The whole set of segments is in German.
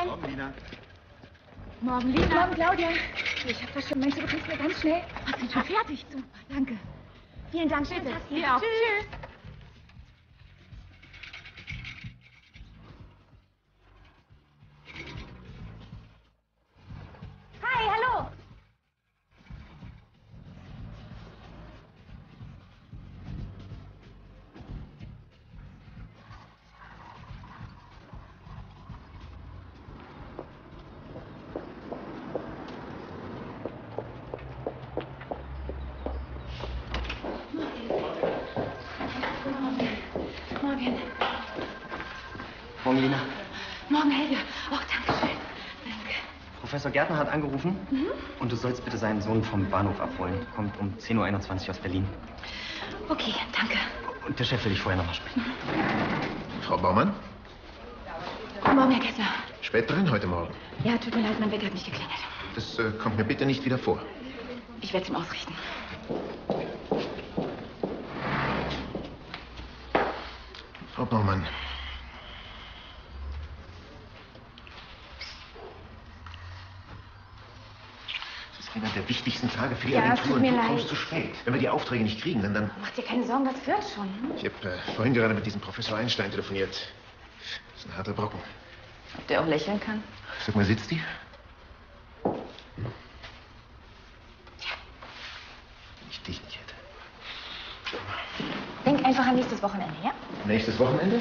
Morgen. Morgen, Lina. Morgen, Lina. Morgen, Claudia. Ich habe das schon. Meinst du, du kriegst mir ganz schnell? Was, sind schon fertig? Super, danke. Vielen Dank, Bitte. bitte. Dir auch. Tschüss. Hi, hallo. Morgen. Morgen, Lina. Morgen, Helge. Oh, danke schön. Danke. Professor Gärtner hat angerufen. Und du sollst bitte seinen Sohn vom Bahnhof abholen. Kommt um 10:21 Uhr aus Berlin. Okay, danke. Und der Chef will dich vorher noch mal sprechen. Frau Baumann? Guten Morgen, Herr Kessler. Spät dran heute Morgen. Ja, tut mir leid, mein Wecker hat nicht geklingelt. Das kommt mir bitte nicht wieder vor. Ich werde es ihm ausrichten. Frau Baumann. Es ist einer der wichtigsten Tage für die Ja, es Agentur tut und mir du leid. kommst zu spät. Wenn wir die Aufträge nicht kriegen, dann... Mach dir keine Sorgen, das wird schon. Ich habe vorhin gerade mit diesem Professor Einstein telefoniert. Das ist ein harter Brocken. Ob der auch lächeln kann? Sag mal, sitzt die? Wenn ich dich nicht hätte. Denk einfach an nächstes Wochenende, ja? Nächstes Wochenende?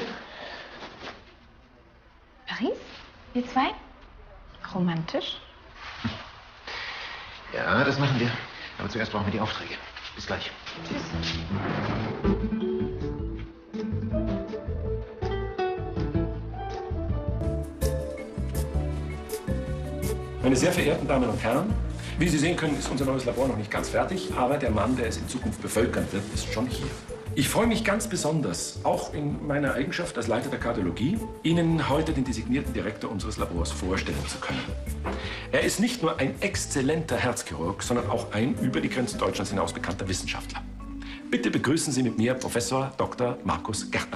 Paris? Wir zwei? Romantisch? Ja, das machen wir. Aber zuerst brauchen wir die Aufträge. Bis gleich. Tschüss. Meine sehr verehrten Damen und Herren, wie Sie sehen können, ist unser neues Labor noch nicht ganz fertig, aber der Mann, der es in Zukunft bevölkern wird, ist schon hier. Ich freue mich ganz besonders, auch in meiner Eigenschaft als Leiter der Kardiologie, Ihnen heute den designierten Direktor unseres Labors vorstellen zu können. Er ist nicht nur ein exzellenter Herzchirurg, sondern auch ein über die Grenzen Deutschlands hinaus bekannter Wissenschaftler. Bitte begrüßen Sie mit mir Professor Dr. Markus Gärtner.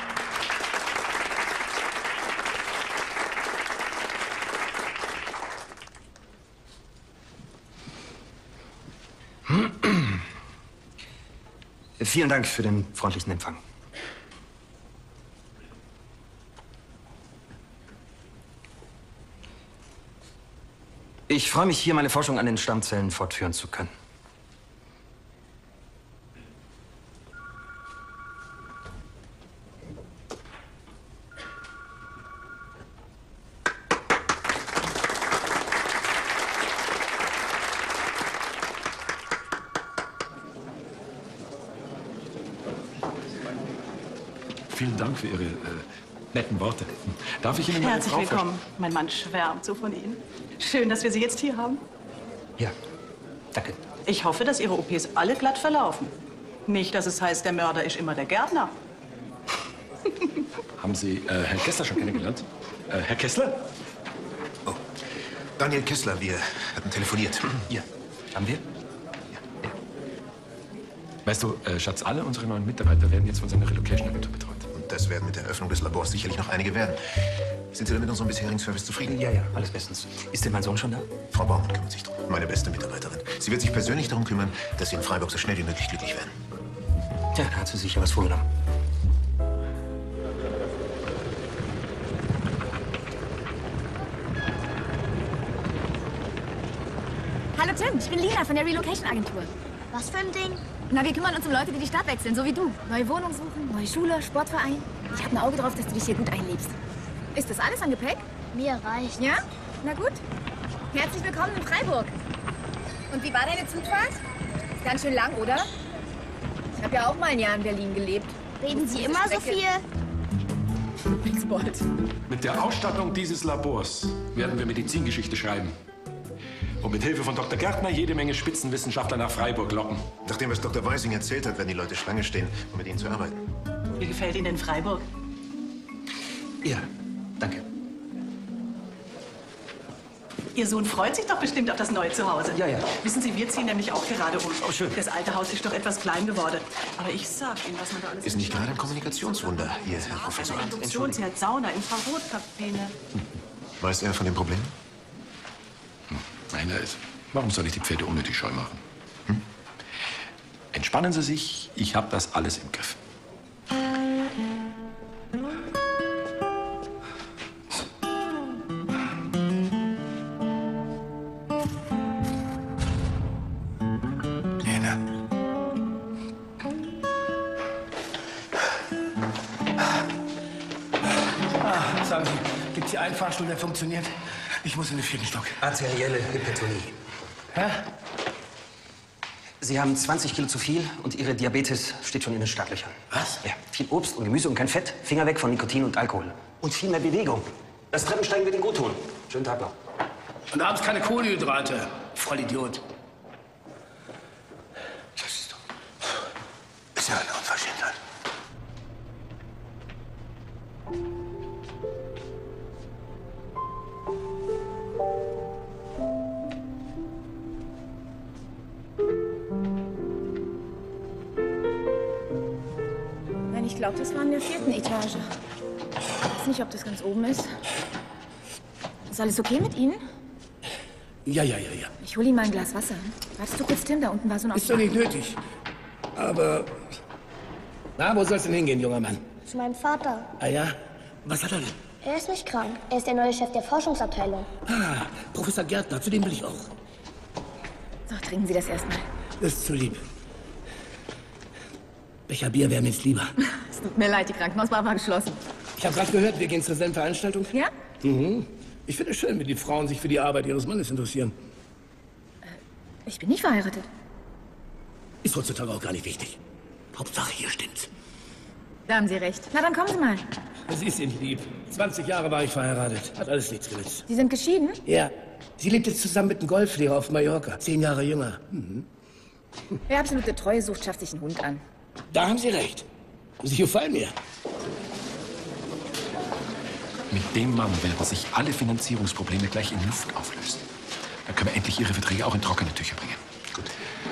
Vielen Dank für den freundlichen Empfang. Ich freue mich, hier meine Forschung an den Stammzellen fortführen zu können. Vielen Dank für Ihre netten Worte. Darf ich Ihnen meine Herzlich Frau willkommen. Mein Mann schwärmt so von Ihnen. Schön, dass wir Sie jetzt hier haben. Ja, danke. Ich hoffe, dass Ihre OPs alle glatt verlaufen. Nicht, dass es heißt, der Mörder ist immer der Gärtner. Haben Sie Herrn Kessler schon kennengelernt? Herr Kessler? Oh, Daniel Kessler, wir hatten telefoniert. Ja, haben wir? Weißt du, Schatz, alle unsere neuen Mitarbeiter werden jetzt von seiner Relocation-Agentur betreut. Und das werden mit der Eröffnung des Labors sicherlich noch einige werden. Sind Sie denn mit unserem bisherigen Service zufrieden? Ja, ja, alles bestens. Ist denn mein Sohn schon da? Frau Baumann kümmert sich drum. Meine beste Mitarbeiterin. Sie wird sich persönlich darum kümmern, dass Sie in Freiburg so schnell wie möglich glücklich werden. Ja, da hat sie sich ja was vorgenommen. Hallo Tim, ich bin Lina von der Relocation-Agentur. Was für ein Ding? Na, wir kümmern uns um Leute, die die Stadt wechseln, so wie du. Neue Wohnung suchen, neue Schule, Sportverein. Ich habe ein Auge drauf, dass du dich hier gut einlebst. Ist das alles an Gepäck? Mir reicht. Ja? Na gut. Herzlich willkommen in Freiburg. Und wie war deine Zugfahrt? Ist ganz schön lang, oder? Ich habe ja auch mal ein Jahr in Berlin gelebt. Reden Sie immer so viel? Witzbold. Mit der Ausstattung dieses Labors werden wir Medizingeschichte schreiben. Und mit Hilfe von Dr. Gärtner jede Menge Spitzenwissenschaftler nach Freiburg locken. Nachdem, was Dr. Weising erzählt hat, werden die Leute Schlange stehen, um mit Ihnen zu arbeiten. Wie gefällt Ihnen in Freiburg? Ja, danke. Ihr Sohn freut sich doch bestimmt auf das neue Zuhause. Ja, ja. Wissen Sie, wir ziehen nämlich auch gerade um. Oh, schön. Das alte Haus ist doch etwas klein geworden. Aber ich sag Ihnen, was man da alles... Ist nicht gerade ein Kommunikationswunder, Ihr Herr Professor. Induktionsherd, Sauna, Infrarotkabine. Weiß er von dem Problem? Nein, warum soll ich die Pferde unnötig scheu machen? Entspannen Sie sich, ich habe das alles im Griff. Lena. Sagen Sie, gibt es hier einen Fahrstuhl, der funktioniert? Ich muss in den 4. Stock. Arterielle Hypertonie. Hä? Sie haben 20 Kilo zu viel und Ihre Diabetes steht schon in den Startlöchern. Was? Ja, viel Obst und Gemüse und kein Fett. Finger weg von Nikotin und Alkohol. Und viel mehr Bewegung. Das Treppensteigen wird Ihnen gut tun. Schönen Tag noch. Und abends keine Kohlenhydrate. Vollidiot. Das ist ja eine Unverschämtheit. Nein, ich glaube, das war in der 4. Etage. Ich weiß nicht, ob das ganz oben ist. Ist alles okay mit Ihnen? Ja. Ich hole Ihnen mal ein Glas Wasser. Wartest du kurz, Tim? Da unten war so ein Ist doch nicht nötig. Aber... Na, wo soll's denn hingehen, junger Mann? Zu meinem Vater. Ah ja? Was hat er denn? Er ist nicht krank. Er ist der neue Chef der Forschungsabteilung. Ah, Professor Gärtner, zu dem will ich auch. So, trinken Sie das erstmal. Das ist zu lieb. Becher Bier wäre mir jetzt lieber. Es tut mir leid, die Krankenhausbar war geschlossen. Ich habe gerade gehört, wir gehen zur selben Veranstaltung. Ja? Mhm. Ich finde es schön, wenn die Frauen sich für die Arbeit ihres Mannes interessieren. Ich bin nicht verheiratet. Ist heutzutage auch gar nicht wichtig. Hauptsache, hier stimmt's. Da haben Sie recht. Na, dann kommen Sie mal. Das ist Ihnen lieb. 20 Jahre war ich verheiratet. Hat alles nichts genützt. Sie sind geschieden? Ja. Sie lebt jetzt zusammen mit einem Golflehrer auf Mallorca. 10 Jahre jünger. Mhm. Wer absolute Treue sucht, schafft sich einen Hund an. Da haben Sie recht. Sie gefallen mir. Mit dem Mann werden sich alle Finanzierungsprobleme gleich in Luft auflösen. Dann können wir endlich Ihre Verträge auch in trockene Tücher bringen. Gut.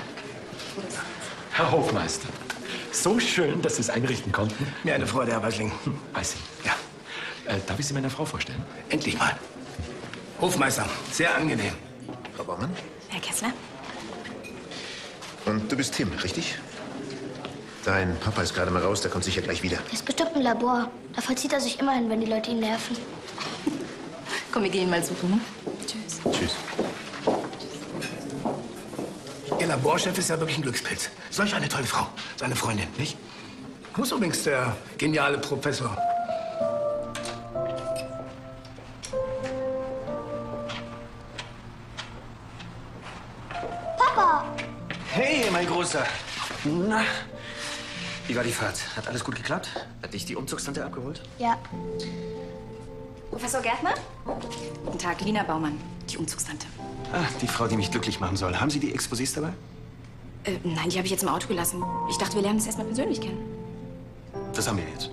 Herr Hofmeister, so schön, dass Sie es einrichten konnten. Mir eine Freude, Herr Weisling. Weiß ich. Ja. Darf ich Sie meiner Frau vorstellen? Endlich mal. Hofmeister, sehr angenehm. Frau Baumann? Herr Kessler? Und du bist Tim, richtig? Dein Papa ist gerade mal raus, der kommt sicher gleich wieder. Der ist bestimmt im Labor. Da verzieht er sich immer hin, wenn die Leute ihn nerven. Komm, wir gehen ihn mal suchen, ne? Tschüss. Tschüss. Ihr Laborchef ist ja wirklich ein Glückspilz. Solch eine tolle Frau. Seine Freundin, nicht? Wo ist übrigens der geniale Professor? Papa! Hey, mein Großer. Na, wie war die Fahrt? Hat alles gut geklappt? Hat dich die Umzugstante abgeholt? Ja. Professor Gärtner? Guten Tag, Lina Baumann, die Umzugstante. Ah, die Frau, die mich glücklich machen soll. Haben Sie die Exposés dabei? Nein, die habe ich jetzt im Auto gelassen. Ich dachte, wir lernen uns erst mal persönlich kennen. Das haben wir jetzt.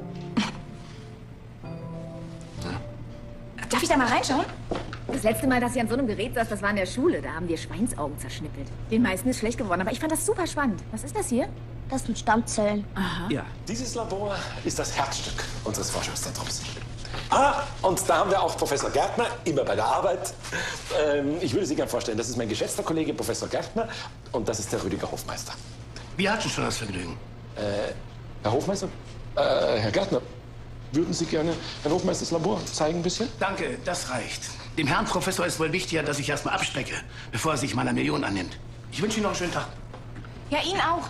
Darf ich da mal reinschauen? Das letzte Mal, dass sie an so einem Gerät saß, das war in der Schule. Da haben wir Schweinsaugen zerschnippelt. Den meisten ist schlecht geworden, aber ich fand das super spannend. Was ist das hier? Das sind Stammzellen. Ja. Dieses Labor ist das Herzstück unseres Forschungszentrums. Ah, und da haben wir auch Professor Gärtner, immer bei der Arbeit. Ich würde Sie gerne vorstellen, das ist mein geschätzter Kollege Professor Gärtner und das ist der Rüdiger Hofmeister. Wir hatten schon das Vergnügen. Herr Hofmeister? Herr Gärtner, würden Sie gerne Herrn Hofmeisters Labor zeigen ein bisschen? Danke, das reicht. Dem Herrn Professor ist wohl wichtiger, dass ich erst mal abstecke, bevor er sich meiner Million annimmt. Ich wünsche Ihnen noch einen schönen Tag. Ja, Ihnen auch.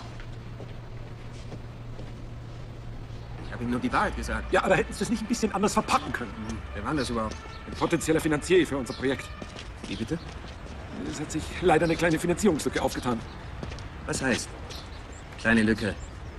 Ich habe ihm nur die Wahrheit gesagt. Ja, aber hätten Sie es nicht ein bisschen anders verpacken können? Wer war das überhaupt? Ein potenzieller Finanzier für unser Projekt. Wie bitte? Es hat sich leider eine kleine Finanzierungslücke aufgetan. Was heißt? Kleine Lücke.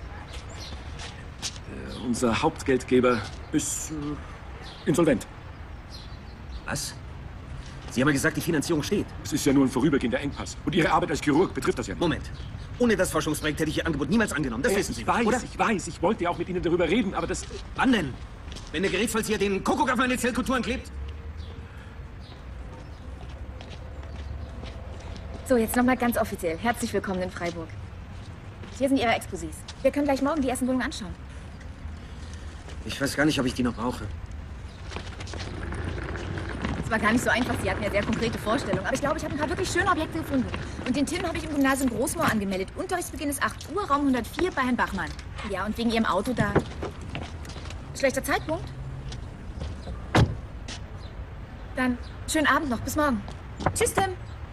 Unser Hauptgeldgeber ist insolvent. Was? Sie haben ja gesagt, die Finanzierung steht. Es ist ja nur ein vorübergehender Engpass. Und Ihre Arbeit als Chirurg betrifft das ja nicht. Moment. Ohne das Forschungsprojekt hätte ich Ihr Angebot niemals angenommen. Das wissen Sie, ich weiß, oder? Ich weiß. Ich wollte ja auch mit Ihnen darüber reden, aber das... Wann denn? Wenn der Gerätvollzieher den Kuckuck auf meine Zellkulturen klebt? So, jetzt noch mal ganz offiziell. Herzlich willkommen in Freiburg. Hier sind Ihre Exposés. Wir können gleich morgen die ersten Wohnungen anschauen. Ich weiß gar nicht, ob ich die noch brauche. Es war gar nicht so einfach. Sie hatten ja sehr konkrete Vorstellungen. Aber ich glaube, ich habe ein paar wirklich schöne Objekte gefunden. Und den Tim habe ich im Gymnasium Großmoor angemeldet. Unterrichtsbeginn ist 8 Uhr, Raum 104 bei Herrn Bachmann. Ja, und wegen Ihrem Auto da. Schlechter Zeitpunkt? Dann schönen Abend noch. Bis morgen. Tschüss, Tim.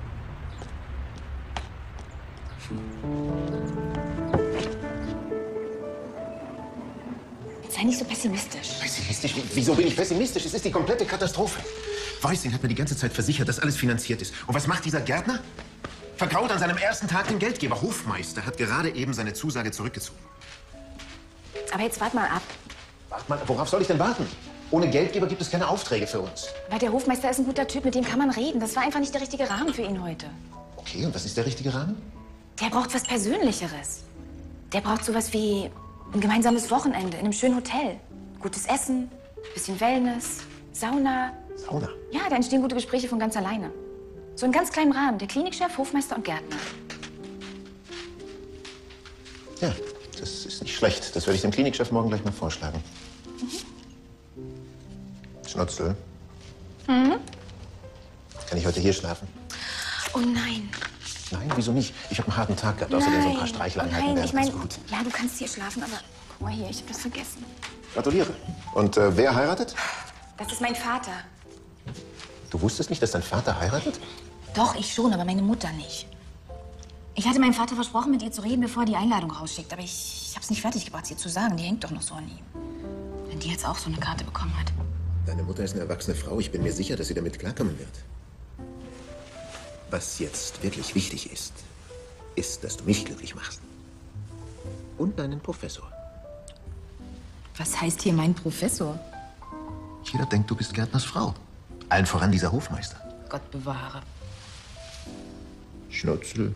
Sei nicht so pessimistisch. Pessimistisch? Wieso bin ich pessimistisch? Es ist die komplette Katastrophe. Weißing hat mir die ganze Zeit versichert, dass alles finanziert ist. Und was macht dieser Gärtner? Vertraut an seinem ersten Tag dem Geldgeber. Hofmeister hat gerade eben seine Zusage zurückgezogen. Aber jetzt wart mal ab. Wart mal, worauf soll ich denn warten? Ohne Geldgeber gibt es keine Aufträge für uns. Weil der Hofmeister ist ein guter Typ, mit dem kann man reden. Das war einfach nicht der richtige Rahmen für ihn heute. Okay, und was ist der richtige Rahmen? Der braucht was Persönlicheres. Der braucht sowas wie ein gemeinsames Wochenende in einem schönen Hotel. Gutes Essen, bisschen Wellness, Sauna. Sauna? Ja, da entstehen gute Gespräche von ganz alleine. So in ganz kleinem Rahmen. Der Klinikchef, Hofmeister und Gärtner. Ja, das ist nicht schlecht. Das werde ich dem Klinikchef morgen gleich mal vorschlagen. Schnutzel. Mhm. Kann ich heute hier schlafen? Oh nein. Nein, wieso nicht? Ich habe einen harten Tag gehabt. Außerdem so ein paar Streicheleinheiten Nein, wären ich meine, ganz gut. ja, du kannst hier schlafen, aber guck mal hier, ich habe das vergessen. Gratuliere. Und wer heiratet? Das ist mein Vater. Du wusstest nicht, dass dein Vater heiratet? Doch, ich schon, aber meine Mutter nicht. Ich hatte meinem Vater versprochen, mit ihr zu reden, bevor er die Einladung rausschickt. Aber ich habe es nicht fertig gebracht, sie zu sagen. Die hängt doch noch so an ihm. Wenn die jetzt auch so eine Karte bekommen hat. Deine Mutter ist eine erwachsene Frau. Ich bin mir sicher, dass sie damit klarkommen wird. Was jetzt wirklich wichtig ist, ist, dass du mich glücklich machst. Und deinen Professor. Was heißt hier mein Professor? Jeder denkt, du bist Gärtners Frau. Allen voran dieser Hofmeister. Gott bewahre. Schnutzel.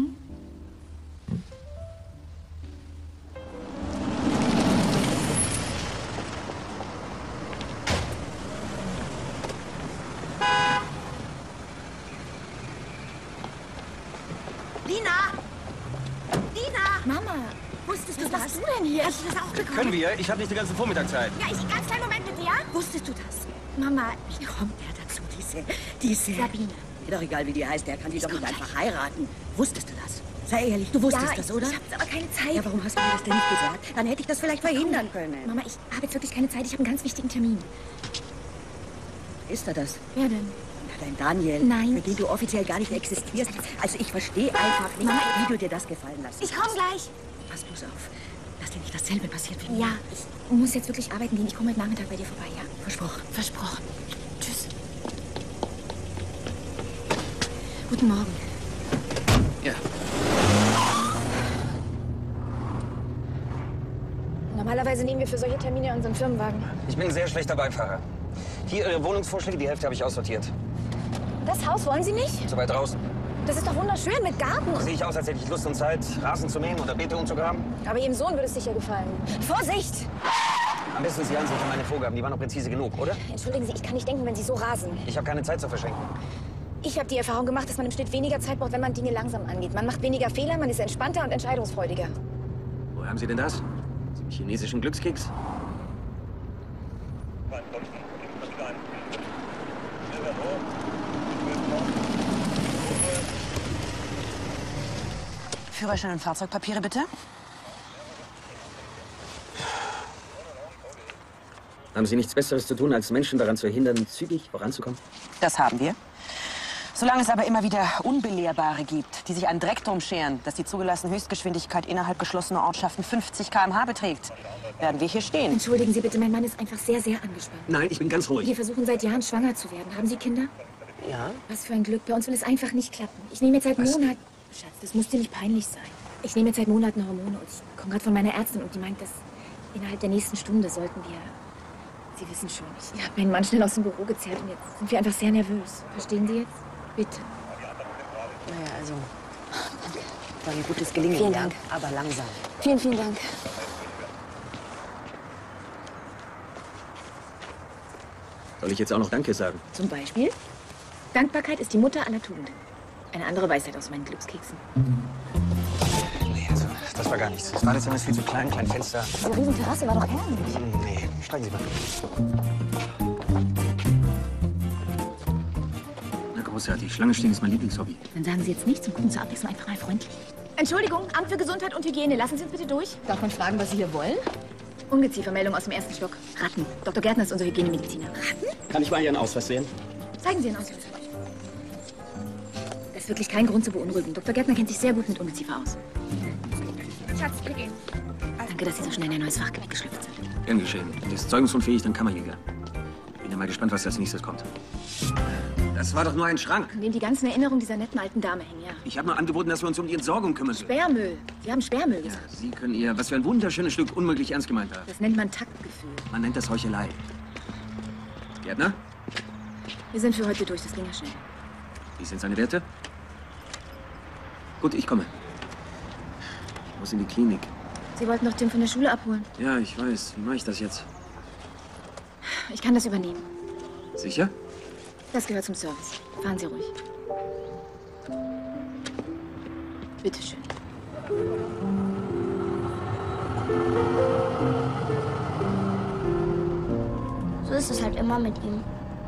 Lina! Lina! Mama, wusstest du Was das? machst du denn hier? Hast du das auch bekommen? Können wir? Ich habe nicht die ganze Vormittagszeit. Ja, ich ganz kleinen Moment bitte, ja? Wusstest du das? Mama, Wie kommt der dazu, diese... Sabine. Mir doch egal, wie die heißt, der kann die doch nicht einfach heiraten. Wusstest du das? Sei ehrlich, du wusstest das, oder? Ich habe aber keine Zeit. Ja, warum hast du mir das denn nicht gesagt? Dann hätte ich das vielleicht verhindern können. Mama, ich habe jetzt wirklich keine Zeit. Ich habe einen ganz wichtigen Termin. Ist er das? Wer denn? Na, dein Daniel. Nein. Für den du offiziell gar nicht existierst. Also ich verstehe einfach nicht, Mama, wie du dir das gefallen lässt. Ich komme gleich. Pass bloß auf, dass dir nicht dasselbe passiert wie mir. Ja, ich muss jetzt wirklich arbeiten gehen. Ich komme heute Nachmittag bei dir vorbei, ja? Versprochen. Versprochen. Tschüss. Guten Morgen. Ja. Normalerweise nehmen wir für solche Termine unseren Firmenwagen. Ich bin ein sehr schlechter Beifahrer. Hier Ihre Wohnungsvorschläge, die Hälfte habe ich aussortiert. Das Haus wollen Sie nicht? So weit draußen. Das ist doch wunderschön mit Garten. Sehe ich aus, als hätte ich Lust und Zeit, Rasen zu mähen oder Beete umzugraben? Aber Ihrem Sohn würde es sicher gefallen. Vorsicht! Am besten Sie halten sich an meine Vorgaben, die waren doch präzise genug, oder? Entschuldigen Sie, ich kann nicht denken, wenn Sie so rasen. Ich habe keine Zeit zu verschenken. Ich habe die Erfahrung gemacht, dass man im Schnitt weniger Zeit braucht, wenn man Dinge langsam angeht. Man macht weniger Fehler, man ist entspannter und entscheidungsfreudiger. Woher haben Sie denn das? Chinesischen Glückskeks? Führerschein und Fahrzeugpapiere, bitte. Haben Sie nichts Besseres zu tun, als Menschen daran zu hindern, zügig voranzukommen? Das haben wir. Solange es aber immer wieder Unbelehrbare gibt, die sich einen Dreck drum scheren, dass die zugelassene Höchstgeschwindigkeit innerhalb geschlossener Ortschaften 50 km/h beträgt, werden wir hier stehen. Entschuldigen Sie bitte, mein Mann ist einfach sehr, sehr angespannt. Nein, ich bin ganz ruhig. Wir versuchen seit Jahren schwanger zu werden. Haben Sie Kinder? Ja? Was für ein Glück. Bei uns will es einfach nicht klappen. Ich nehme jetzt seit Monaten... Schatz, das muss dir nicht peinlich sein. Ich nehme jetzt seit Monaten Hormone und ich komme gerade von meiner Ärztin und die meint, dass innerhalb der nächsten Stunde sollten wir... Sie wissen schon, ich habe meinen Mann schnell aus dem Büro gezerrt und jetzt sind wir einfach sehr nervös. Verstehen Sie jetzt? Bitte. Naja, also, dann ein gutes Gelingen. Vielen Dank. Ja, aber langsam. Vielen, vielen Dank. Soll ich jetzt auch noch Danke sagen? Zum Beispiel, Dankbarkeit ist die Mutter aller Tugenden. Eine andere Weisheit aus meinen Glückskeksen. Nee, also, das war gar nichts. Das Badezimmer ist viel zu klein, kein Fenster. Diese riesen Terrasse war doch herrlich. Nee, steigen Sie mal. Großartig. Schlange stehen ist mein Lieblingshobby. Dann sagen Sie jetzt nichts und gucken zur Abwechslung einfach mal freundlich. Entschuldigung, Amt für Gesundheit und Hygiene. Lassen Sie uns bitte durch. Darf man fragen, was Sie hier wollen? Ungeziefermeldung aus dem 1. Stock. Ratten. Dr. Gärtner ist unser Hygienemediziner. Ratten? Kann ich mal Ihren Ausweis sehen? Zeigen Sie Ihren Ausweis. Das ist wirklich kein Grund zu beunruhigen. Dr. Gärtner kennt sich sehr gut mit Ungeziefer aus. Schatz, wir gehen. Danke, dass Sie so schnell in ein neues Fachgebiet geschlüpft sind. Gern geschehen. Das ist zeugungsunfähig, dann Kammerjäger. Bin ja mal gespannt, was als nächstes kommt. Das war doch nur ein Schrank. In dem die ganzen Erinnerungen dieser netten alten Dame hängen, ja. Ich habe nur angeboten, dass wir uns um die Entsorgung kümmern sollen. Sperrmüll. Sie haben Sperrmüll gesagt. Ja, Sie können ihr, was für ein wunderschönes Stück, unmöglich ernst gemeint haben. Das nennt man Taktgefühl. Man nennt das Heuchelei. Gärtner? Wir sind für heute durch, das ging ja schnell. Wie sind seine Werte? Gut, ich komme. Ich muss in die Klinik. Sie wollten doch Tim von der Schule abholen. Ja, ich weiß. Wie mache ich das jetzt? Ich kann das übernehmen. Sicher? Das gehört zum Service. Fahren Sie ruhig. Bitte schön. So ist es halt immer mit ihm.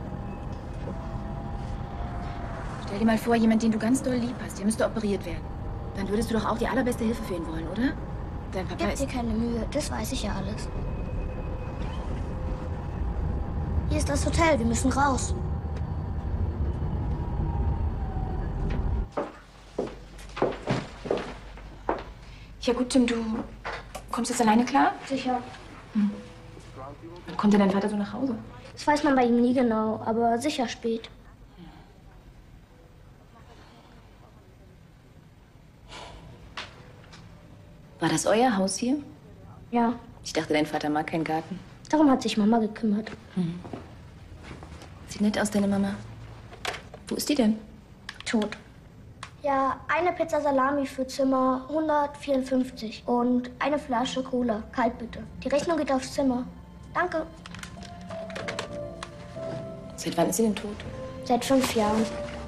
Stell dir mal vor, jemand, den du ganz doll lieb hast, der müsste operiert werden. Dann würdest du doch auch die allerbeste Hilfe für ihn wollen, oder? Dein Papa Gib ist... dir keine Mühe, das weiß ich ja alles. Hier ist das Hotel, wir müssen raus. Ja gut, Tim, du kommst jetzt alleine klar? Sicher. Wann kommt denn dein Vater so nach Hause? Das weiß man bei ihm nie genau, aber sicher spät. War das euer Haus hier? Ja, Ich dachte, dein Vater mag keinen Garten. darum hat sich Mama gekümmert. Sieht nett aus, deine Mama. Wo ist die denn? Tot. Ja, eine Pizza Salami für Zimmer 154 und eine Flasche Cola. Kalt bitte. Die Rechnung geht aufs Zimmer. Danke. Seit wann ist sie denn tot? Seit 5 Jahren.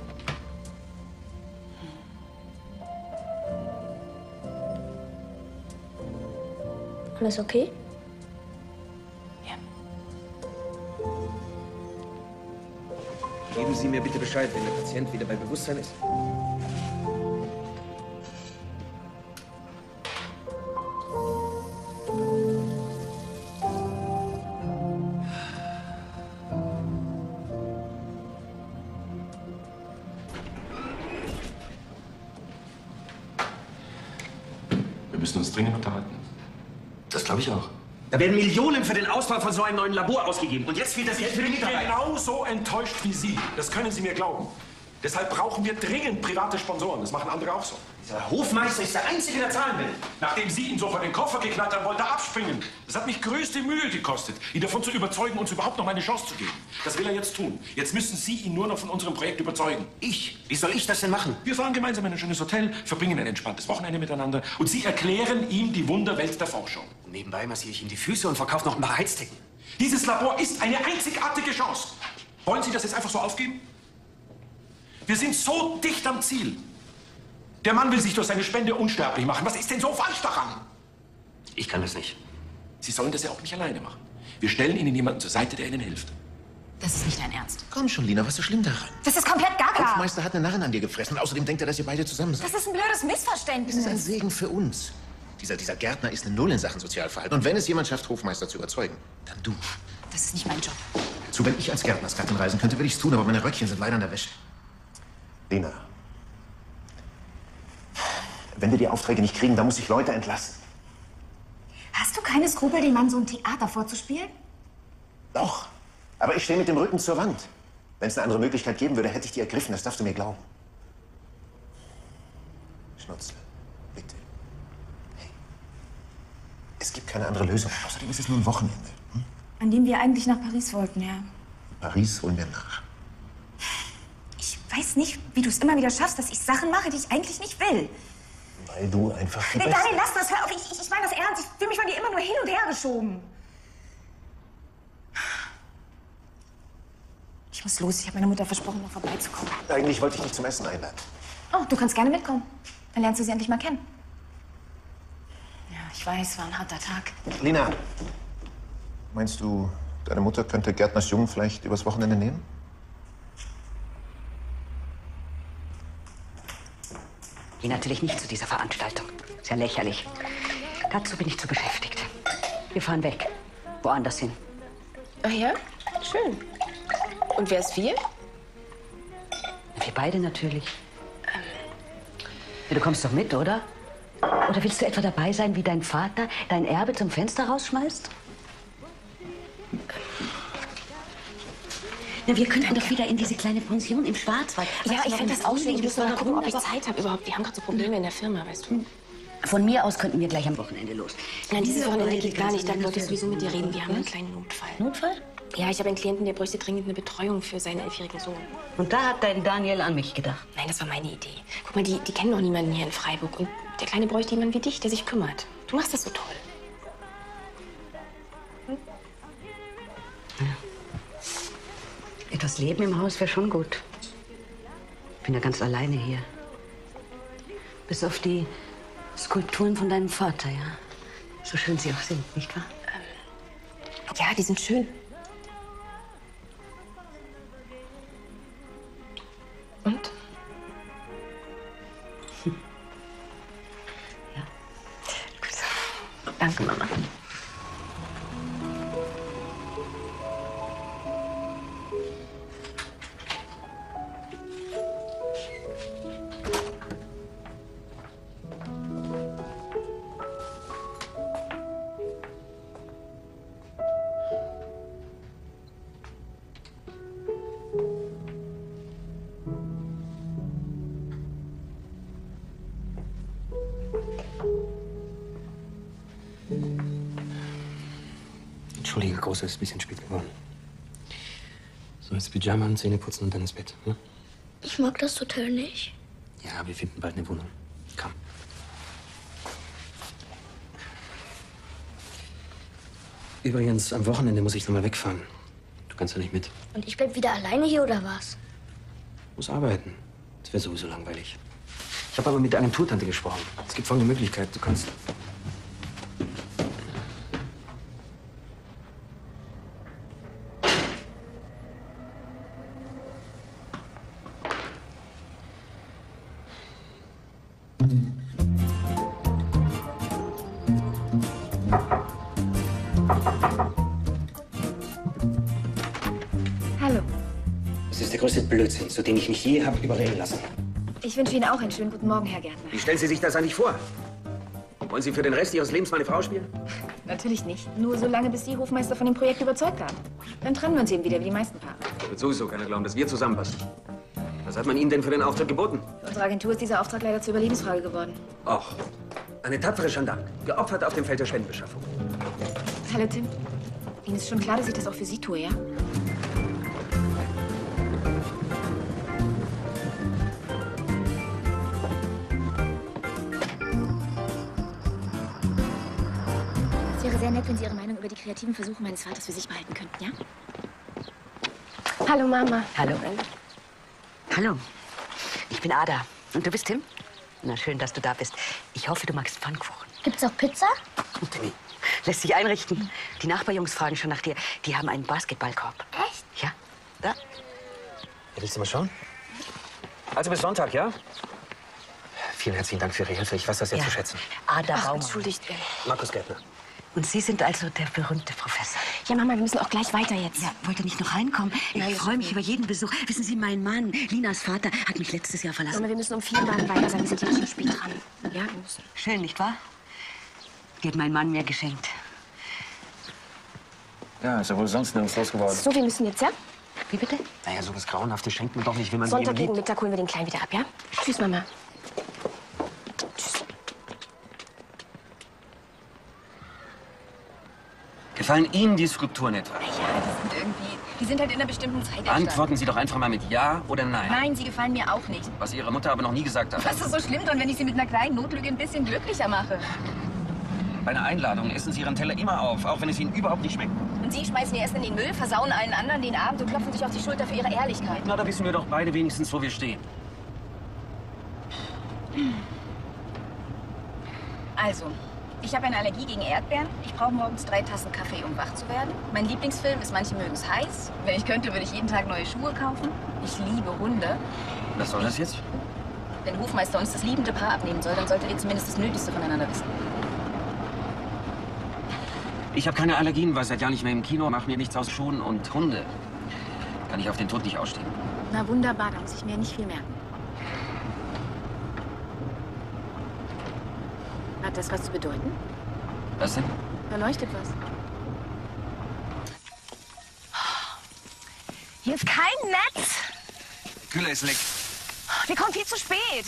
Alles okay? Geben Sie mir bitte Bescheid, wenn der Patient wieder bei Bewusstsein ist. Wir müssen uns dringend unterhalten. Das glaube ich auch. Da werden Millionen für den Ausbau von so einem neuen Labor ausgegeben. Und jetzt fehlt das Geld für die Mitarbeiter. Genauso enttäuscht wie Sie. Das können Sie mir glauben. Deshalb brauchen wir dringend private Sponsoren. Das machen andere auch so. Dieser Hofmeister ist der Einzige, der zahlen will. Nachdem Sie ihn so vor den Koffer geknallt haben, wollte er abspringen. Das hat mich größte Mühe gekostet, ihn davon zu überzeugen, uns überhaupt noch mal eine Chance zu geben. Das will er jetzt tun. Jetzt müssen Sie ihn nur noch von unserem Projekt überzeugen. Ich? Wie soll ich das denn machen? Wir fahren gemeinsam in ein schönes Hotel, verbringen ein entspanntes Wochenende miteinander und Sie erklären ihm die Wunderwelt der Forschung. Und nebenbei massiere ich ihm die Füße und verkaufe noch ein paar Heizdecken. Dieses Labor ist eine einzigartige Chance. Wollen Sie das jetzt einfach so aufgeben? Wir sind so dicht am Ziel. Der Mann will sich durch seine Spende unsterblich machen. Was ist denn so falsch daran? Ich kann das nicht. Sie sollen das ja auch nicht alleine machen. Wir stellen Ihnen jemanden zur Seite, der Ihnen hilft. Das ist nicht dein Ernst. Komm schon, Lina, was ist so schlimm daran? Das ist komplett gaga. Hofmeister hat eine Narren an dir gefressen. Außerdem denkt er, dass ihr beide zusammen seid. Das ist ein blödes Missverständnis. Das ist ein Segen für uns. Dieser Gärtner ist eine Null in Sachen Sozialverhalten. Und wenn es jemand schafft, Hofmeister zu überzeugen, dann du. Das ist nicht mein Job. So, wenn ich als Gärtnersgattin reisen könnte, würde ich es tun, aber meine Röckchen sind leider in der Wäsche. Lena, wenn wir die Aufträge nicht kriegen, dann muss ich Leute entlassen. Hast du keine Skrupel, dem Mann so ein Theater vorzuspielen? Doch, aber ich stehe mit dem Rücken zur Wand. Wenn es eine andere Möglichkeit geben würde, hätte ich die ergriffen, das darfst du mir glauben. Schnutzle, bitte. Hey, es gibt keine andere Lösung. Außerdem ist es nur ein Wochenende. An dem wir eigentlich nach Paris wollten, ja. Paris holen wir nach. Ich weiß nicht, wie du es immer wieder schaffst, dass ich Sachen mache, die ich eigentlich nicht will. Weil du einfach die Nee, Beste- Daniel, lass das, hör auf. Ich meine das ernst. Ich fühle mich von dir immer nur hin und her geschoben. Ich muss los. Ich habe meiner Mutter versprochen, noch vorbeizukommen. Eigentlich wollte ich dich zum Essen einladen. Oh, du kannst gerne mitkommen. Dann lernst du sie endlich mal kennen. Ja, ich weiß, war ein harter Tag. Lina, meinst du, deine Mutter könnte Gärtners Jungen vielleicht übers Wochenende nehmen? Gehe natürlich nicht zu dieser Veranstaltung. Ist ja lächerlich. Dazu bin ich zu beschäftigt. Wir fahren weg. Woanders hin. Ach ja? Schön. Und wer ist wir? Wir beide natürlich. Ja, du kommst doch mit, oder? Oder willst du etwa dabei sein, wie dein Vater dein Erbe zum Fenster rausschmeißt? Na, wir könnten doch wieder in diese kleine Pension im Schwarzwald. Ja, ich finde das auch schön. Ich muss mal gucken, ob ich Zeit habe überhaupt. Wir haben gerade so Probleme in der Firma, weißt du. Von mir aus könnten wir gleich am Wochenende los. Nein, dieses Wochenende geht gar nicht. Da wollte ich sowieso mit dir reden. Wir haben einen kleinen Notfall. Notfall? Ja, ich habe einen Klienten, der bräuchte dringend eine Betreuung für seinen 11-jährigen Sohn. Und da hat dein Daniel an mich gedacht. Nein, das war meine Idee. Guck mal, die kennen doch niemanden hier in Freiburg. Und der Kleine bräuchte jemanden wie dich, der sich kümmert. Du machst das so toll. Etwas Leben im Haus wäre schon gut. Ich bin ja ganz alleine hier. Bis auf die Skulpturen von deinem Vater, ja? So schön sie auch sind, nicht wahr? Ja, die sind schön. Und? Ja. Gut. Danke, Mama. Entschuldige, Große, ist ein bisschen spät geworden. So, jetzt Pyjama und Zähne putzen und dann ins Bett. Ja? Ich mag das Hotel nicht. Ja, wir finden bald eine Wohnung. Komm. Übrigens, am Wochenende muss ich noch mal wegfahren. Du kannst ja nicht mit. Und ich bleib wieder alleine hier, oder was? Muss arbeiten. Das wäre sowieso langweilig. Ich habe aber mit der Agenturtante gesprochen. Es gibt folgende Möglichkeit. Du kannst... Hallo. Das ist der größte Blödsinn, zu dem ich mich je habe überreden lassen. Ich wünsche Ihnen auch einen schönen guten Morgen, Herr Gärtner. Wie stellen Sie sich das eigentlich vor? Wollen Sie für den Rest Ihres Lebens meine Frau spielen? Natürlich nicht. Nur so lange, bis die Hofmeister von dem Projekt überzeugt haben. Dann trennen wir uns eben wieder, wie die meisten Paare. Da wird sowieso keiner glauben, dass wir zusammenpassen. Was hat man Ihnen denn für den Auftritt geboten? Für unsere Agentur ist dieser Auftrag leider zur Überlebensfrage geworden. Och, eine tapfere Gendarme, geopfert auf dem Feld der Spendenbeschaffung. Hallo, Tim. Ihnen ist schon klar, dass ich das auch für Sie tue, ja? Es wäre sehr nett, wenn Sie Ihre Meinung über die kreativen Versuche meines Vaters für sich behalten könnten, ja? Hallo, Mama. Hallo. Hallo. Ich bin Ada. Und du bist Tim? Na, schön, dass du da bist. Ich hoffe, du magst Pfannkuchen. Gibt's auch Pizza? Timmy, lässt sich einrichten. Die Nachbarjungs fragen schon nach dir. Die haben einen Basketballkorb. Echt? Ja, da. Ja, willst du mal schauen? Also bis Sonntag, ja? Vielen herzlichen Dank für Ihre Hilfe. Ich weiß das sehr Ja. zu schätzen. Ada Ach, Baumann. entschuldigt. Markus Gärtner. Und Sie sind also der berühmte Professor. Ja, Mama, wir müssen auch gleich weiter jetzt. Ja, wollt ihr nicht noch reinkommen? Ich freue mich über jeden Besuch. Wissen Sie, mein Mann, Linas Vater, hat mich letztes Jahr verlassen. Mama, wir müssen um 4 Uhr weiter sein. Wir sind jetzt schon spät dran. Ja, wir müssen. Schön, nicht wahr? Die hat mein Mann mir geschenkt. Ja, ist ja wohl sonst nirgends los geworden. So, wir müssen jetzt, ja? Wie bitte? Naja, so was Grauenhaftes schenkt man doch nicht, wenn man Sonntag jemanden gegen liebt. Mittag holen wir den Kleinen wieder ab, ja? Tschüss, Mama. Gefallen Ihnen die Skulpturen etwa? Die sind halt in einer bestimmten Zeit Antworten Sie doch einfach mal mit Ja oder Nein. Nein, sie gefallen mir auch nicht. Was Ihre Mutter aber noch nie gesagt hat. Was ist so schlimm dran, wenn ich sie mit einer kleinen Notlüge ein bisschen glücklicher mache? Bei einer Einladung essen Sie Ihren Teller immer auf, auch wenn es Ihnen überhaupt nicht schmeckt. Und Sie schmeißen ihr Essen in den Müll, versauen allen anderen den Abend und klopfen sich auf die Schulter für ihre Ehrlichkeit. Na, da wissen wir doch beide wenigstens, wo wir stehen. Also, ich habe eine Allergie gegen Erdbeeren. Ich brauche morgens 3 Tassen Kaffee, um wach zu werden. Mein Lieblingsfilm ist Manche mögen es heiß. Wenn ich könnte, würde ich jeden Tag neue Schuhe kaufen. Ich liebe Hunde. Was soll das jetzt? Wenn Hofmeister uns das liebende Paar abnehmen soll, dann solltet ihr zumindest das Nötigste voneinander wissen. Ich habe keine Allergien, war seit Jahren nicht mehr im Kino, mach mir nichts aus Schuhen und Hunde. Kann ich auf den Tod nicht ausstehen. Na wunderbar, da muss ich mir nicht viel merken. Hat das was zu bedeuten? Was denn? Da leuchtet was. Hier ist kein Netz. Der Kühler ist leck. Wir kommen viel zu spät.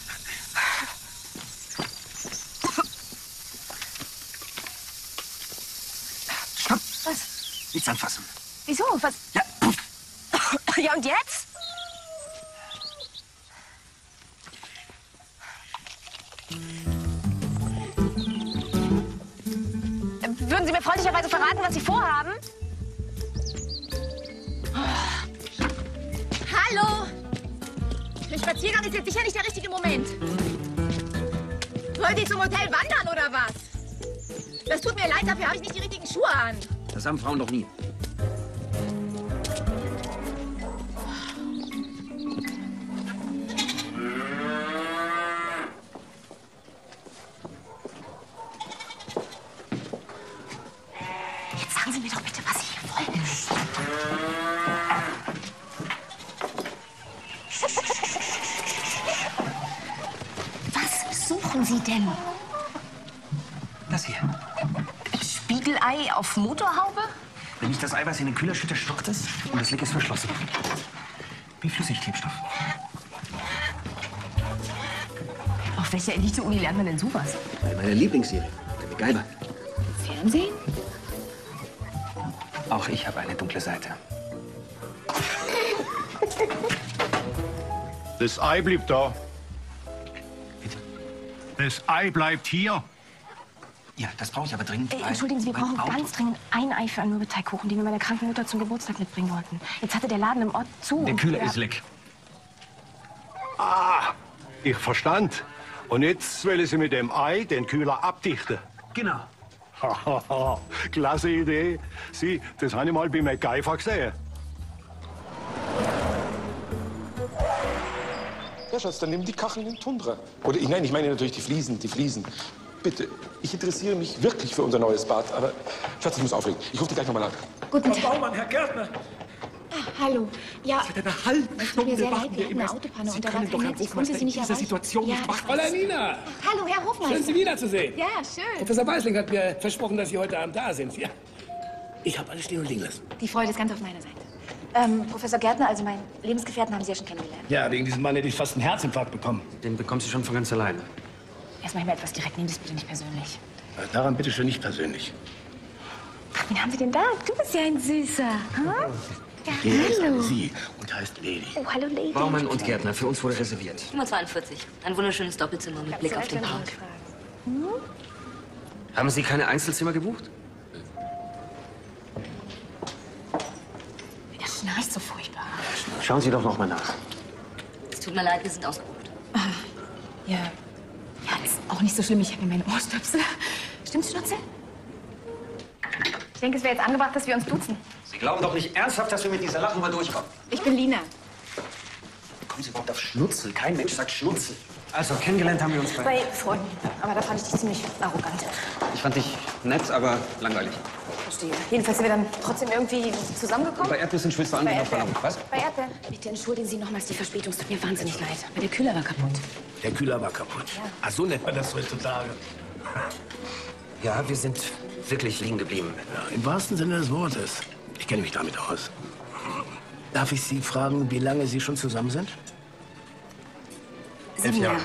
Stopp! Was? Nichts anfassen. Wieso? Was? Ja. Ja, und jetzt? Würden Sie mir freundlicherweise verraten, was Sie vorhaben? Hallo! Für Spaziergang ist jetzt sicher nicht der richtige Moment. Wollt ihr zum Hotel wandern oder was? Das tut mir leid, dafür habe ich nicht die richtigen Schuhe an. Das haben Frauen doch nie. Jetzt sagen Sie mir doch bitte, was Sie hier wollen. Was suchen Sie denn? Das hier. Spiegelei auf Motorhaube? Wenn ich das Eiweiß in den Kühler schütte, stockt es und das Leck ist verschlossen. Wie Flüssigklebstoff. Auf welcher Elite-Uni lernt man denn sowas? Bei meiner Lieblingsserie, der MacGyver. Fernsehen? Auch ich habe eine dunkle Seite. Das Ei bleibt da. Bitte? Das Ei bleibt hier. Ja, das brauche ich aber dringend. Entschuldigen Sie, wir brauchen Auto. ganz dringend ein Ei für einen Mürbeteigkuchen, den wir meiner kranken Mutter zum Geburtstag mitbringen wollten. Jetzt hatte der Laden im Ort zu. Der und Kühler wir- ist leck. Ah, ich verstand. Und jetzt wollen Sie mit dem Ei den Kühler abdichten. Genau. Hahaha, klasse Idee. Sie, das habe ich mal bei MacGyver gesehen. Ja, Schatz, dann nimm die Kacheln in Tundra. Oder, nein, ich meine natürlich die Fliesen, die Fliesen. Bitte, ich interessiere mich wirklich für unser neues Bad, aber Schatz, ich muss auflegen. Ich rufe dich gleich nochmal an. Guten Frau Baumann, Herr Gärtner. Hallo. Ja, Seit einer halben es tut mir Stunde sehr leid, warten wir wir hatten im eine Rest. Autopanne Sie und da war können doch kein Herrn Netz. Ich konnte Hofmeister Sie nicht in dieser erreichen. Situation nicht machen. Fräulein Nina, Hallo, Herr Hofmeister. schön, Sie wiederzusehen. Ja, schön. Professor Weisling hat mir versprochen, dass Sie heute Abend da sind. Ja. Ich habe alles stehen und liegen lassen. Die Freude ist ganz auf meiner Seite. Professor Gärtner, also meinen Lebensgefährten haben Sie ja schon kennengelernt. Ja, wegen diesem Mann hätte ich fast einen Herzinfarkt bekommen. Den bekommst du schon von ganz alleine. Er ist manchmal etwas direkt, nehmen Sie es bitte nicht persönlich. Daran bitte schön nicht persönlich. Ach, wen haben Sie denn da? Du bist ja ein Süßer. Hm? Ja, Hier ist hallo. eine Sie und heißt Lady. Oh, hallo, Lady. Baumann und Gärtner, für uns wurde reserviert. Nummer 42. Ein wunderschönes Doppelzimmer mit Blick auf den Park. Haben Sie keine Einzelzimmer gebucht? Das schnarcht so furchtbar. Schauen Sie doch noch mal nach. Es tut mir leid, wir sind ausgebucht. Ja. Ja, ist auch nicht so schlimm. Ich habe mir meine Ohrstöpsel. Stimmt's, Schnutzel? Ich denke, es wäre jetzt angebracht, dass wir uns duzen. Sie glauben doch nicht ernsthaft, dass wir mit dieser Lachnummer durchkommen. Ich bin Lina. Kommen Sie überhaupt auf Schnutzel? Kein Mensch sagt Schnutzel. Also, kennengelernt haben wir uns Bei Freunden. Aber da fand ich dich ziemlich arrogant. Ich fand dich nett, aber langweilig. Verstehe. Jedenfalls sind wir dann trotzdem irgendwie zusammengekommen. Bei Erdnüssen schwitzt du an wie Bei noch Ballon. Was? Bei Erdbeeren. Bitte entschuldigen Sie nochmals die Verspätung. Es tut mir wahnsinnig leid. Aber der Kühler war kaputt. Der Kühler war kaputt. Ach, so nennt man das heutzutage. Ja, wir sind wirklich liegen geblieben. Ja, im wahrsten Sinne des Wortes. Ich kenne mich damit aus. Darf ich Sie fragen, wie lange Sie schon zusammen sind? 7 Jahre.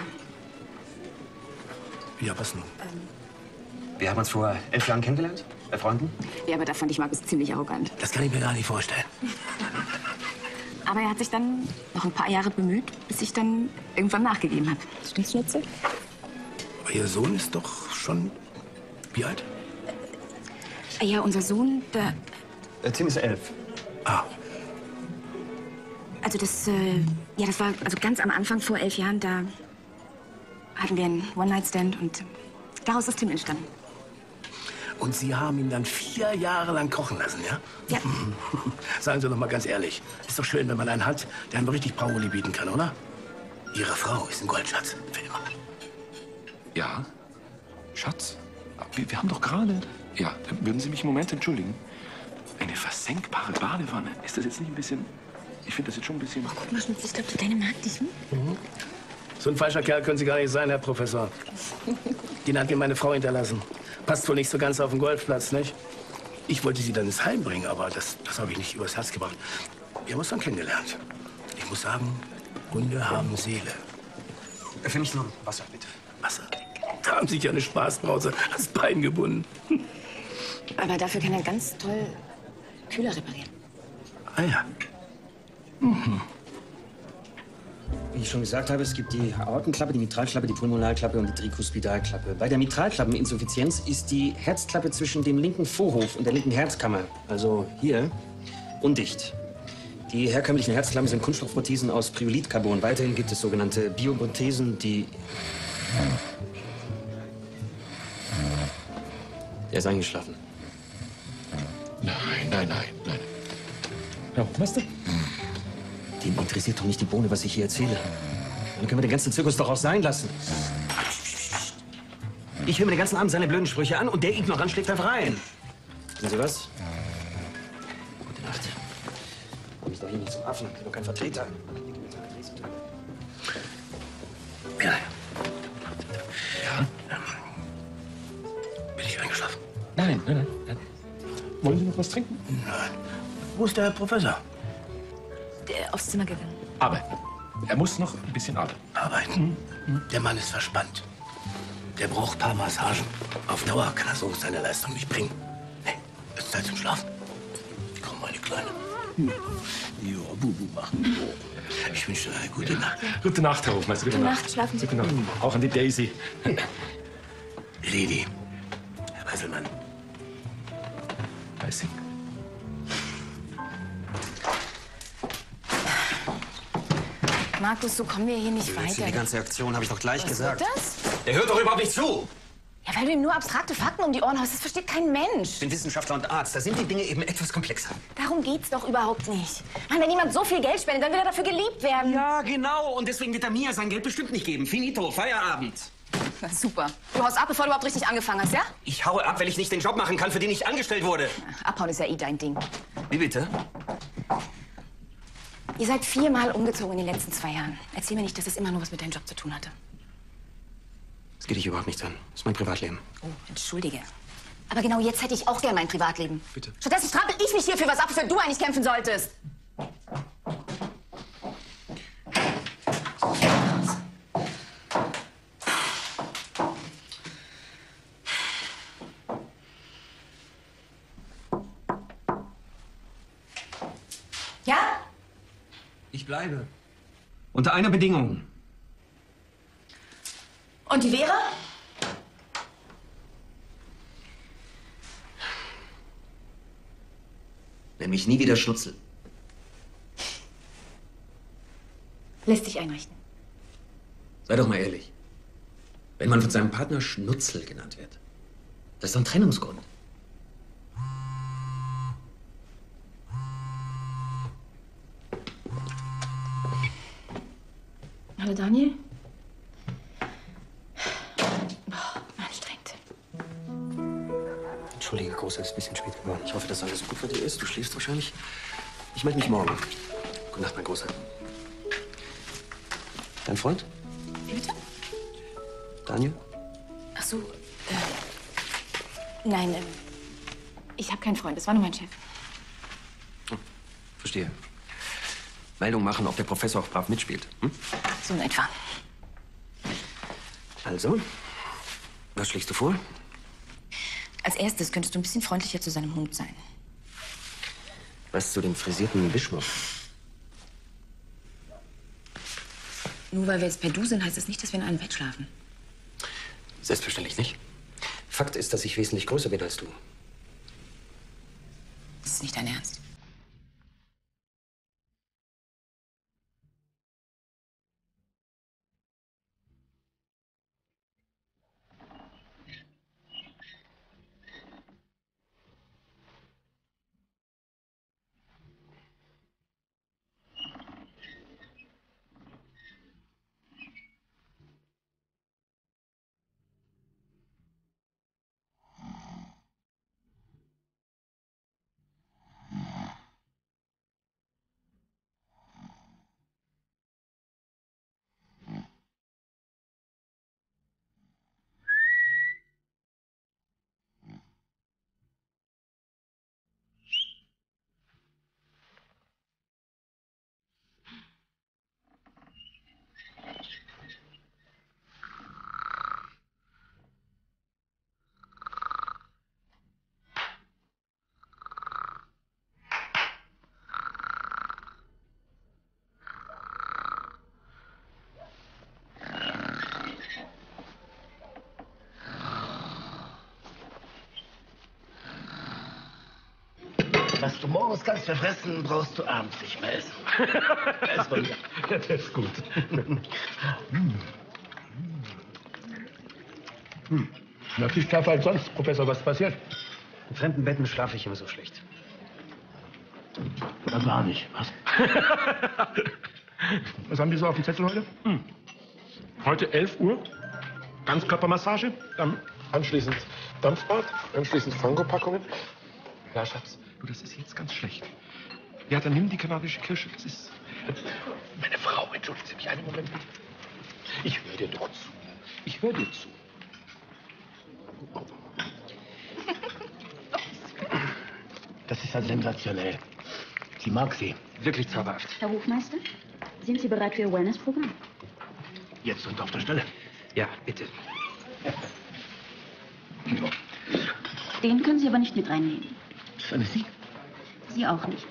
Ja, was nun? Wir haben uns vor 11 Jahren kennengelernt, bei Freunden. Ja, aber da fand ich Markus ziemlich arrogant. Das kann ich mir gar nicht vorstellen. Aber er hat sich dann noch ein paar Jahre bemüht, bis ich dann irgendwann nachgegeben habe. Stimmt's, Schnutzel? Aber Ihr Sohn ist doch schon... Wie alt? Ja, unser Sohn, der... Tim ist 11. Ah. Also das, ja, das war also ganz am Anfang, vor 11 Jahren, da hatten wir einen One-Night-Stand und daraus ist Tim entstanden. Und Sie haben ihn dann 4 Jahre lang kochen lassen, ja? Ja. Sagen Sie doch mal ganz ehrlich, ist doch schön, wenn man einen hat, der einem richtig Paroli bieten kann, oder? Ihre Frau ist ein Goldschatz. Für immer. Ja? Schatz? Wir haben doch gerade... Ja, würden Sie mich einen Moment entschuldigen? Eine versenkbare Badewanne. Ist das jetzt nicht ein bisschen... Ich finde das jetzt schon ein bisschen... Guck mal, Schnupf, ich glaube, die Kleine mag dich. So ein falscher Kerl können Sie gar nicht sein, Herr Professor. Den hat mir meine Frau hinterlassen. Passt wohl nicht so ganz auf den Golfplatz, nicht? Ich wollte sie dann ins Heim bringen, aber das habe ich nicht übers Herz gebracht. Wir haben uns dann kennengelernt. Ich muss sagen, Hunde haben Seele. Für mich nur Wasser, bitte. Wasser? Da haben sich ja eine Spaßbrause ans Bein gebunden. Aber dafür kann er ganz toll Kühler reparieren. Ah ja. Wie ich schon gesagt habe, es gibt die Aortenklappe, die Mitralklappe, die Pulmonalklappe und die Trikuspidalklappe. Bei der Mitralklappeninsuffizienz ist die Herzklappe zwischen dem linken Vorhof und der linken Herzkammer, also hier, undicht. Die herkömmlichen Herzklappen sind Kunststoffprothesen aus Priolit-Carbon. Weiterhin gibt es sogenannte Bioprothesen, die... Er ist eingeschlafen. Nein. Ja, Meister? Den interessiert doch nicht die Bohne, was ich hier erzähle. Dann können wir den ganzen Zirkus doch auch sein lassen. Ich höre mir den ganzen Abend seine blöden Sprüche an und der Ignorant schläft einfach ein. Wissen Sie was? Gute Nacht. Komm ich doch hier nicht zum Affen. Ich bin doch kein Vertreter. Ja. Bin ich eingeschlafen? Nein. Wollen Sie noch was trinken? Nein. Wo ist der Herr Professor? Der aufs Zimmer gegangen. Arbeiten. Er muss noch ein bisschen arbeiten. Arbeiten? Der Mann ist verspannt. Der braucht ein paar Massagen. Auf Dauer kann er so seine Leistung nicht bringen. Hey, es ist Zeit zum Schlafen. Komm, meine Kleine. Ja, Bubu machen. Ich wünsche dir eine gute Nacht. Gute Nacht, Herr Hofmeister. Gute Nacht, schlafen Sie. Gute Nacht. Auch an die Daisy. Lili. Herr Weiselmann. Weißing. Markus, so kommen wir hier nicht weiter. Die ganze Aktion habe ich doch gleich gesagt. Wird das? Der hört doch überhaupt nicht zu. Ja, weil du ihm nur abstrakte Fakten um die Ohren haust. Das versteht kein Mensch. Ich bin Wissenschaftler und Arzt. Da sind die Dinge eben etwas komplexer. Darum geht's doch überhaupt nicht. Mann, wenn jemand so viel Geld spendet, dann will er dafür geliebt werden. Ja, genau. Und deswegen wird er mir sein Geld bestimmt nicht geben. Finito, Feierabend. Na, super. Du haust ab, bevor du überhaupt richtig angefangen hast, ja? Ich haue ab, weil ich nicht den Job machen kann, für den ich angestellt wurde. Abhauen ist ja eh dein Ding. Wie bitte? Ihr seid 4-mal umgezogen in den letzten 2 Jahren. Erzähl mir nicht, dass es immer nur was mit deinem Job zu tun hatte. Das geht dich überhaupt nichts an. Das ist mein Privatleben. Oh, entschuldige. Aber genau jetzt hätte ich auch gern mein Privatleben. Bitte. Stattdessen strampel ich mich hier für was ab, wofür du eigentlich kämpfen solltest. Ja? Ich bleibe. Unter einer Bedingung. Und die wäre? Nenn mich nie wieder Schnutzel. Lässt sich einrichten. Sei doch mal ehrlich. Wenn man von seinem Partner Schnutzel genannt wird, das ist doch ein Trennungsgrund. Hallo, Daniel? Boah, anstrengend. Entschuldige, Großer, es ist ein bisschen spät geworden. Ich hoffe, dass alles gut für dich ist. Du schläfst wahrscheinlich. Ich melde mich morgen. Gute Nacht, mein Großer. Dein Freund? Wie bitte? Daniel? Ach so, nein, ich habe keinen Freund. Das war nur mein Chef. Verstehe. Meldung machen, ob der Professor auch brav mitspielt. Hm? So in etwa. Also, was schlägst du vor? Als erstes könntest du ein bisschen freundlicher zu seinem Hund sein. Was zu dem frisierten Wischmopp? Nur weil wir jetzt per Du sind, heißt das nicht, dass wir in einem Bett schlafen. Selbstverständlich nicht. Fakt ist, dass ich wesentlich größer bin als du. Das ist nicht dein Ernst. Was du morgens kannst verfressen, brauchst du abends nicht mehr essen. Erstmal wieder. Das ist gut. Natürlich tougher als sonst. Professor, was passiert? In fremden Betten schlafe ich immer so schlecht. Na, gar nicht. Was? Was haben die so auf dem Zettel heute? Heute 11 Uhr, Ganzkörpermassage, dann anschließend Dampfbad, anschließend Fangopackungen. Ja, Schatz, du, das ist jetzt ganz schlecht. Ja, dann nimm die kanadische Kirsche, das ist... Meine Frau, entschuldigen Sie mich einen Moment bitte. Ich höre dir doch zu. Ich höre dir zu. Das ist ja sensationell. Sie mag sie. Wirklich zauberhaft. Herr Hofmeister, sind Sie bereit für Ihr Wellness-Programm? Jetzt und auf der Stelle. Ja, bitte. Den können Sie aber nicht mit reinnehmen. Das ist Sie? Sie auch nicht.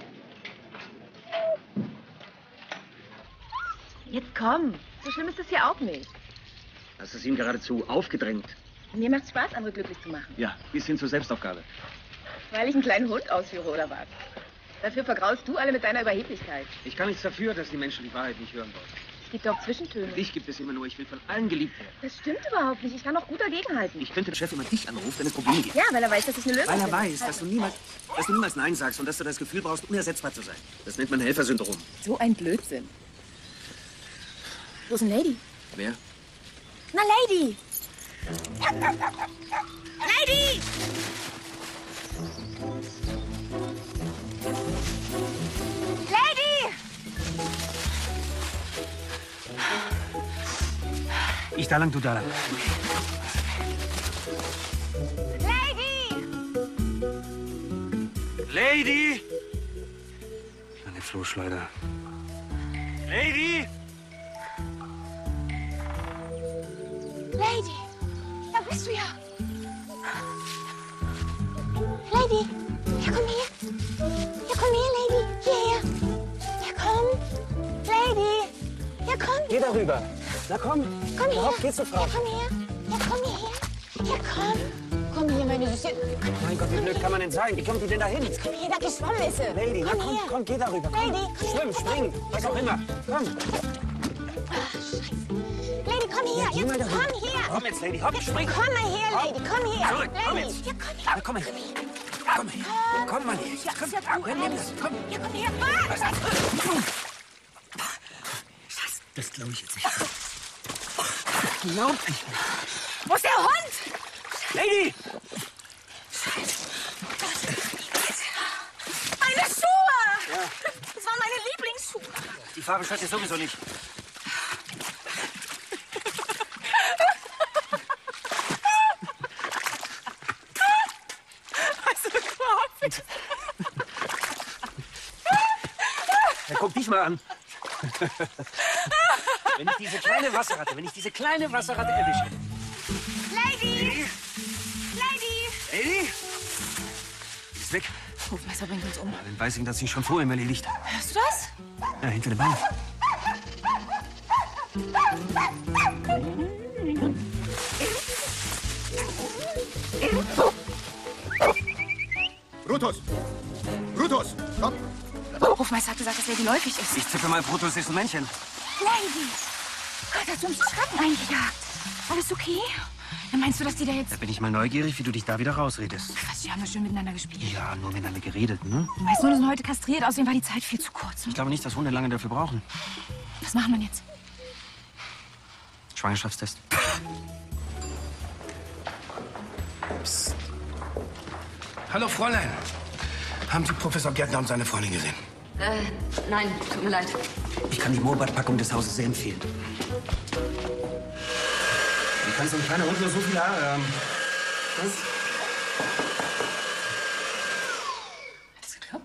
Jetzt komm. So schlimm ist es hier auch nicht. Hast es ihm geradezu aufgedrängt. Mir macht Spaß, andere glücklich zu machen. Ja, bis hin zur Selbstaufgabe. Weil ich einen kleinen Hund ausführe, oder was? Dafür vergraust du alle mit deiner Überheblichkeit. Ich kann nichts dafür, dass die Menschen die Wahrheit nicht hören wollen. Es gibt doch Zwischentöne. Dich gibt es immer nur. Ich will von allen geliebt werden. Das stimmt überhaupt nicht. Ich kann doch gut dagegenhalten. Ich könnte den Chef immer dich anrufen, wenn es Probleme gibt. Ja, weil er weiß, dass ich eine Lösung Weil er finde. weiß, dass du niemals Nein sagst und dass du das Gefühl brauchst, unersetzbar zu sein. Das nennt man Helfersyndrom. So ein Blödsinn. Wo ist denn Lady? Wer? Na, Lady! Lady! Lady! Ich da lang, du da lang. Lady! Lady! Eine Flohschleuder. Lady! Lady, da bist du ja. Lady, ja, komm her. Ja, komm her, Lady. Hierher. Ja, komm. Lady. Ja, komm. Geh darüber. Na komm. Komm her. Worauf gehst du, Frau? Ja, komm her. Ja, komm hierher. Ja, komm. Komm hier, meine Süße. Mein Gott, wie blöd kann man denn sein? Wie kommt die denn dahin? Komm her, da geschwommen ist sie. Lady, na komm komm, her. komm, geh darüber. Komm. Lady, komm Schwimm, spring, was auch immer. Komm. Lady, komm her. Ja, geh mal Jetzt dahin. komm her. Komm jetzt, Lady, hopp, spring. Komm mal her, Lady. Komm her. Zurück, komm Lady. jetzt. Ja, komm her. Ja, komm her. Komm her. Komm mal her. Ja, ist ja gut. Komm, nimm das. Komm. Ja, komm her. Das glaube ich jetzt nicht. Glaub ich nicht. Wo ist der Hund? Lady! Meine Schuhe! Ja. Das waren meine Lieblingsschuhe. Die Farbe schaut dir sowieso nicht. Also überhaupt nicht. Ja, guck dich mal an. Wenn ich diese kleine Wasserratte erwische. Lady! Lady! Lady! Die ist weg. Hofmeister bringt uns um. Dann weiß ich, dass sie schon vor ihm erledigt. Hörst du das? Ja, hinter dem Baum. Brutus! Brutus! Komm! Hofmeister hat gesagt, dass Lady läufig ist. Ich tippe mal, Brutus ist ein Männchen. Lady! Gott, hast du uns die Schratten eingejagt? Alles okay? Dann meinst du, dass die da jetzt... Da bin ich mal neugierig, wie du dich da wieder rausredest. Quatsch, die haben wir schön miteinander gespielt. Ja, nur miteinander geredet, ne? Du weißt nur, dass wir heute kastriert. Außerdem war die Zeit viel zu kurz. Ich glaube nicht, dass Hunde lange dafür brauchen. Was machen wir jetzt? Schwangerschaftstest. Psst. Hallo, Fräulein. Haben Sie Professor Gärtner und seine Freundin gesehen? Nein, tut mir leid. Ich kann die Moorbadt-Packung des Hauses sehr empfehlen. Wie kann so ein kleiner Hund nur so viele Haare haben? Was? Hat das geklappt?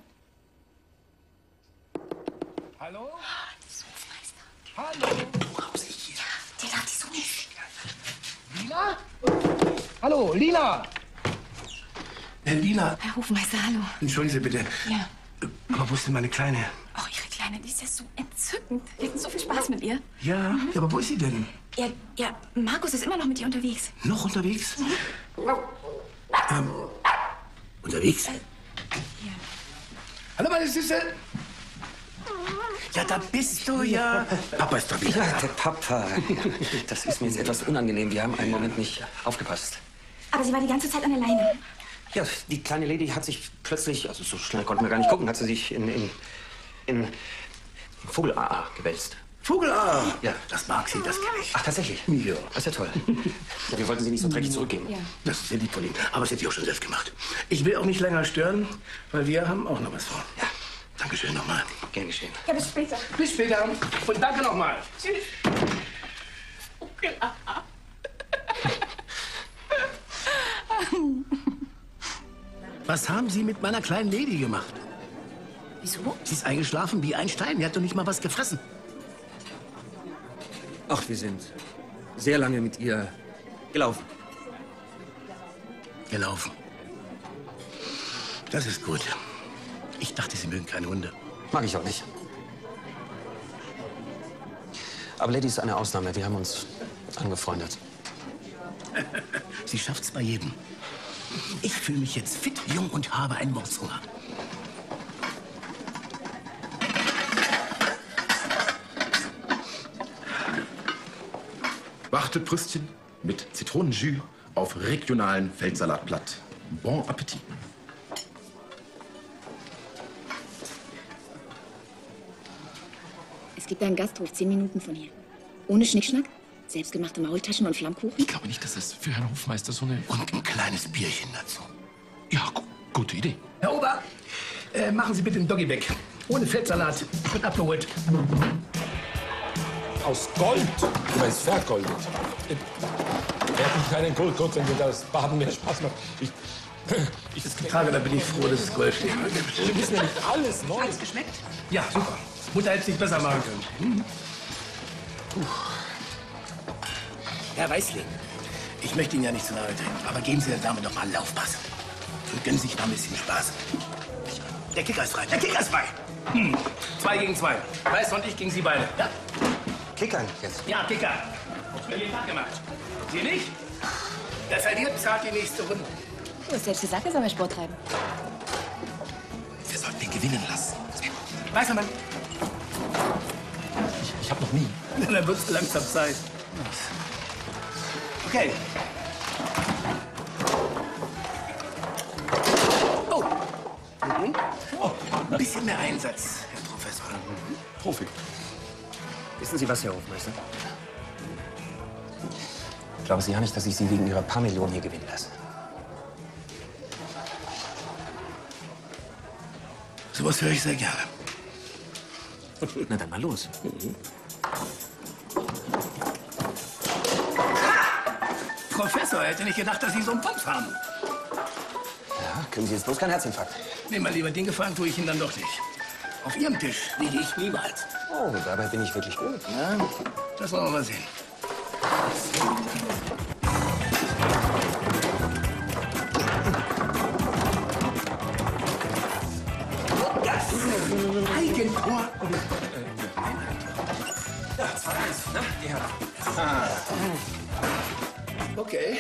Hallo? Das Hofmeister. Hallo? Raus hier. Der darf die so nicht. Lina? Hallo, Lina! Lina, Herr Hofmeister, hallo. entschuldigen Sie bitte. Ja. Aber wo ist denn meine Kleine? Oh, Ihre Kleine, die ist ja so entzückend. Wir hatten so viel Spaß mit ihr. Ja, ja, aber wo ist sie denn? Ja, Markus ist immer noch mit ihr unterwegs. Noch unterwegs? Unterwegs? Hallo, meine Süße. Ja, da bist du ja. Papa ist doch wieder Ja, da. der Papa. Das ist mir jetzt etwas unangenehm. Wir haben einen Moment nicht aufgepasst. Aber sie war die ganze Zeit an der Leine. Ja, die kleine Lady hat sich plötzlich, also so schnell konnten wir gar nicht gucken, hat sie sich in Vogel-AA gewälzt. Vogel-AA? Ja. Das mag sie, das kenne ich. Ach, tatsächlich? Ja. Das ist ja toll. Ja, wir wollten sie nicht so dreckig zurückgeben. Ja. Das ist ja lieb von Ihnen. Aber das hätte ich auch schon selbst gemacht. Ich will auch nicht länger stören, weil wir haben auch noch was vor. Ja. Dankeschön nochmal. Gern geschehen. Ja, bis später. Bis später. Und danke nochmal. Tschüss. Was haben Sie mit meiner kleinen Lady gemacht? Wieso? Sie ist eingeschlafen wie ein Stein. Die hat doch nicht mal was gefressen. Ach, wir sind sehr lange mit ihr gelaufen. Gelaufen. Das ist gut. Ich dachte, Sie mögen keine Hunde. Mag ich auch nicht. Aber Lady ist eine Ausnahme. Wir haben uns angefreundet. Sie schafft's bei jedem. Ich fühle mich jetzt fit, jung und habe einen Mordshunger. Wachtebrüstchen mit Zitronenjus auf regionalen Feldsalatblatt. Bon Appetit. Es gibt einen Gasthof 10 Minuten von hier. Ohne Schnickschnack, selbstgemachte Maultaschen und Flammkuchen. Ich glaube nicht, dass das für Herrn Hofmeister so eine... Und ein kleines Bierchen dazu. Ja, gute Idee. Herr Ober, machen Sie bitte den Doggy weg. Ohne Fettsalat. Wird abgeholt. Aus Gold. Oder ist vergoldet. Er hat keinen Goldgott, wenn das Baden mehr Spaß macht. Tage, da bin ich froh, dass es Gold steht. Wir wissen ja nicht alles neu. Hat's geschmeckt? Ja, super. Mutter hätte es nicht besser machen können. Herr Weißling, ich möchte Ihnen ja nicht zu nahe treten, aber geben Sie der Dame doch mal einen Laufpass. Und gönnen Sie sich mal ein bisschen Spaß. Der Kicker ist frei. Der Kicker ist frei. 2 gegen 2. Weißer und ich gegen Sie beide. Ja. Kickern jetzt. Ja, Kicker. Für jeden Tag gemacht. Sie nicht? Der verliert, zahlt die nächste Runde. Du hast selbst gesagt, er soll mehr Sport treiben. Wir sollten ihn gewinnen lassen. Weißer Mann. Ich habe noch nie. Dann wird's langsam Zeit. Okay. Oh. Oh. Ein bisschen mehr Einsatz, Herr Professor. Profi. Wissen Sie was, Herr Hofmeister? Glauben Sie ja nicht, dass ich Sie wegen Ihrer paar Millionen hier gewinnen lasse. Sowas höre ich sehr gerne. Na dann mal los. Professor, er hätte nicht gedacht, dass Sie so einen Pumps haben. Ja, kriegen Sie jetzt bloß keinen Herzinfarkt. Nee, mal lieber, den Gefallen tue ich Ihnen dann doch nicht. Auf Ihrem Tisch liege ich niemals. Oh, dabei bin ich wirklich gut. Ja, das wollen wir mal sehen. Eigentor. Ja, 2-1, ne? Die Herren. Okay.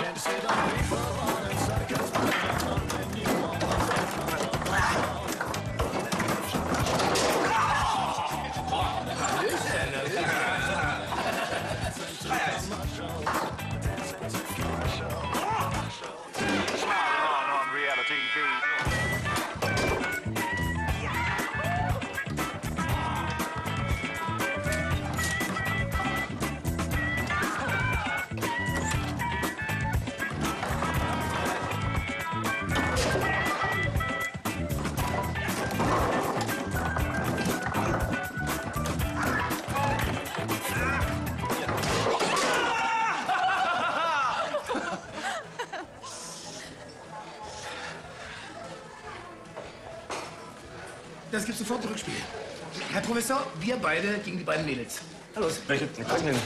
Das gibt sofort ein Rückspiel. Herr Professor, wir beide gegen die beiden Mädels. Na los. Vergnügen.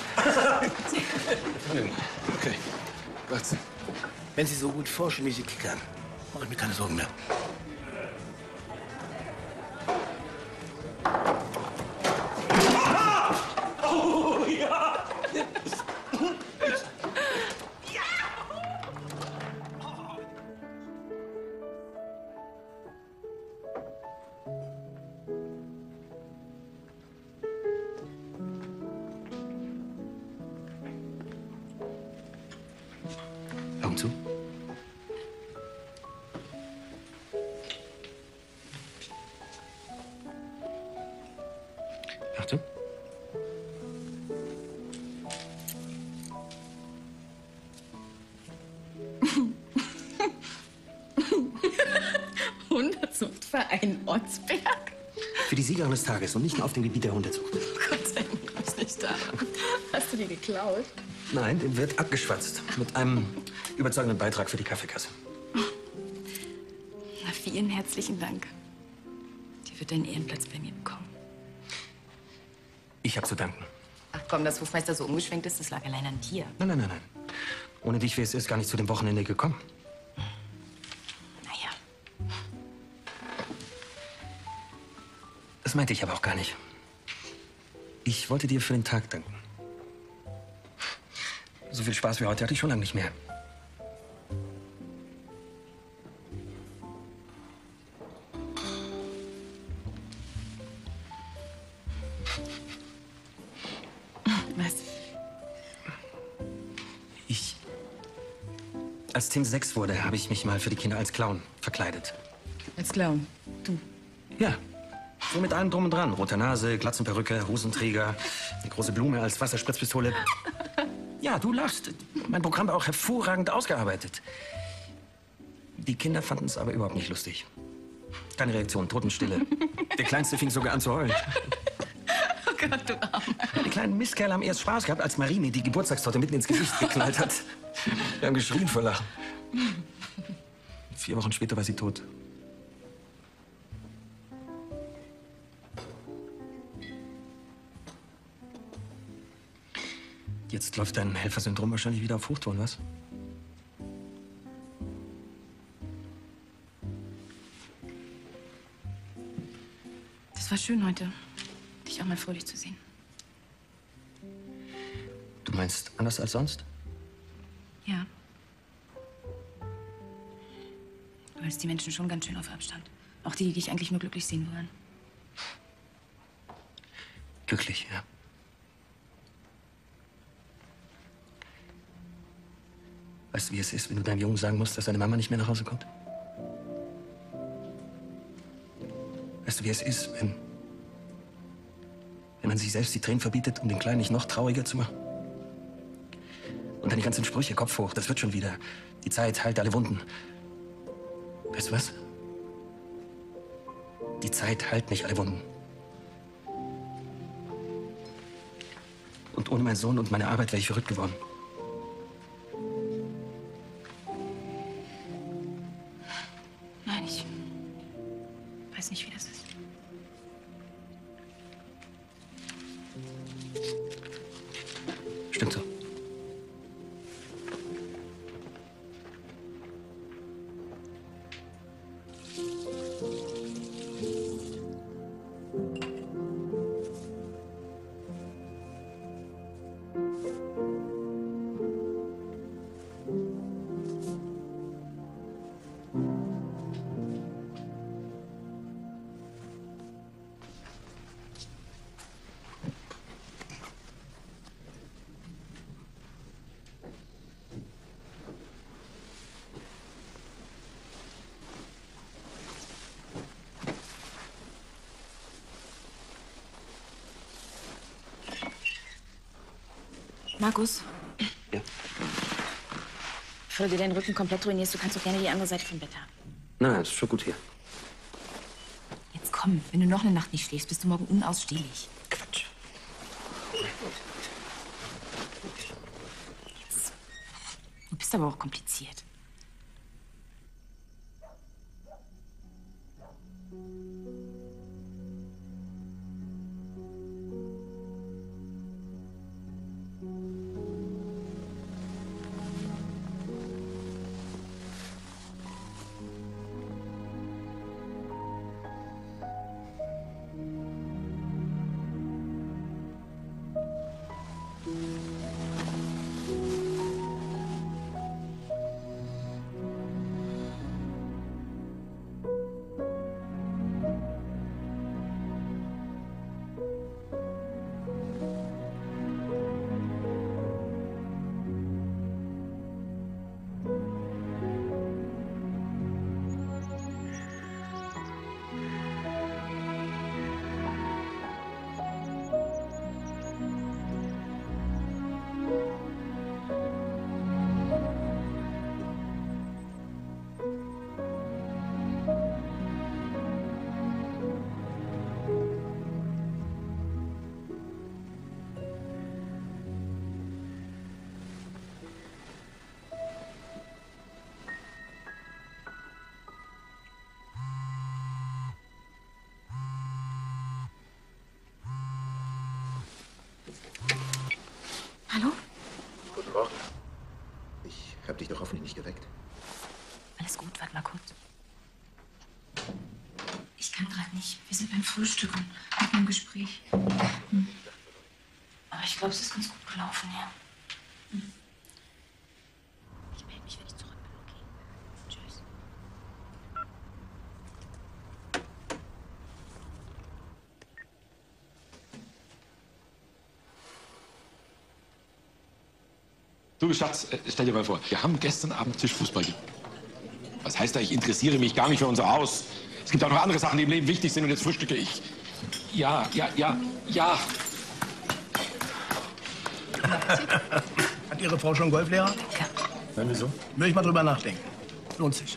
Okay. Was? Wenn Sie so gut forschen, wie Sie kickern, mache ich mir keine Sorgen mehr. Oh, ja! Achtung. Hundezuchtverein Ortsberg. Für die Siegerin des Tages und nicht nur auf dem Gebiet der Hundezucht. Gott sei Dank kommst nicht da. Hast du die geklaut? Nein, dem wird abgeschwatzt. Mit einem überzeugenden Beitrag für die Kaffeekasse. Na, vielen herzlichen Dank. Die wird deinen Ehrenplatz bei mir bekommen. Ich habe zu danken. Ach komm, dass Hofmeister so umgeschwenkt ist, das lag allein an dir. Nein, nein, nein, nein. Ohne dich wäre es gar nicht zu dem Wochenende gekommen. Naja. Das meinte ich aber auch gar nicht. Ich wollte dir für den Tag danken. So viel Spaß wie heute hatte ich schon lange nicht mehr. Was? Als Tim 6 wurde, habe ich mich mal für die Kinder als Clown verkleidet. Als Clown? Du? Ja, so mit allem drum und dran. Rote Nase, Glatzenperücke, Hosenträger, eine große Blume als Wasserspritzpistole. Ja, du lachst. Mein Programm war auch hervorragend ausgearbeitet. Die Kinder fanden es aber überhaupt nicht lustig. Keine Reaktion, Totenstille. Der Kleinste fing sogar an zu heulen. Oh Gott, du Armer. Die kleinen Mistkerle haben erst Spaß gehabt, als Marie mir die Geburtstagstorte mitten ins Gesicht geknallt hat. Wir haben geschrien vor Lachen. 4 Wochen später war sie tot. Jetzt läuft dein Helfersyndrom wahrscheinlich wieder auf Hochtouren, was? Das war schön heute, dich auch mal fröhlich zu sehen. Du meinst anders als sonst? Ja. Du hältst die Menschen schon ganz schön auf Abstand. Auch die, die dich eigentlich nur glücklich sehen wollen. Glücklich, ja. Weißt du, wie es ist, wenn du deinem Jungen sagen musst, dass seine Mama nicht mehr nach Hause kommt? Weißt du, wie es ist, wenn man sich selbst die Tränen verbietet, um den Kleinen nicht noch trauriger zu machen? Und dann die ganzen Sprüche, Kopf hoch, das wird schon wieder. Die Zeit heilt alle Wunden. Weißt du was? Die Zeit heilt nicht alle Wunden. Und ohne meinen Sohn und meine Arbeit wäre ich verrückt geworden. Nein, ich weiß nicht, wie das ist. Stimmt so. Markus? Ja? Bevor du dir deinen Rücken komplett ruinierst, du kannst doch gerne die andere Seite vom Bett haben. Nein, das ist schon gut hier. Jetzt komm, wenn du noch eine Nacht nicht schläfst, bist du morgen unausstehlich. Quatsch. Jetzt. Du bist aber auch kompliziert. Hallo? Guten Morgen. Ich habe dich doch hoffentlich nicht geweckt. Alles gut, warte mal kurz. Ich kann gerade nicht. Wir sind beim Frühstück und mit einem Gespräch. Aber ich glaube, es ist ganz gut gelaufen, ja. Ich melde mich, wenn ich zurück bin, okay? Tschüss. Du, Schatz, stell dir mal vor, wir haben gestern Abend Tischfußball gespielt. Was heißt da, ich interessiere mich gar nicht für unser Haus? Es gibt auch noch andere Sachen, die im Leben wichtig sind und jetzt frühstücke ich. Ja. Hat Ihre Frau schon Golflehrer? Ja. Nein, wieso? Will ich mal drüber nachdenken. Lohnt sich.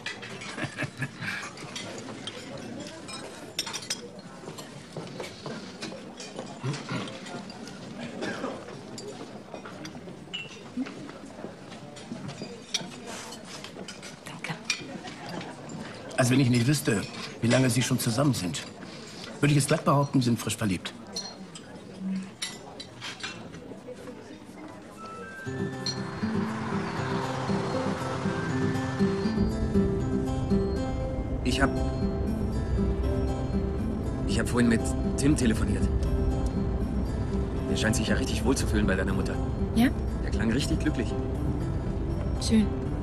Also wenn ich nicht wüsste, wie lange Sie schon zusammen sind, würde ich es glatt behaupten, Sie sind frisch verliebt. Ich hab vorhin mit Tim telefoniert. Der scheint sich ja richtig wohl zu fühlen bei deiner Mutter. Ja? Der klang richtig glücklich. Schön.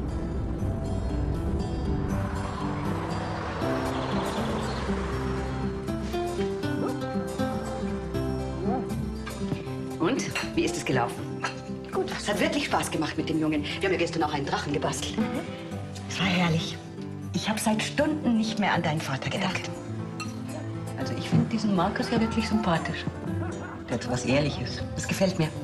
Und? Wie ist es gelaufen? Gut. Es hat wirklich Spaß gemacht mit dem Jungen. Wir haben ja gestern auch einen Drachen gebastelt. Es war herrlich. Ich habe seit Stunden nicht mehr an deinen Vater gedacht. Also ich finde diesen Markus ja wirklich sympathisch. Der hat so was Ehrliches. Das gefällt mir.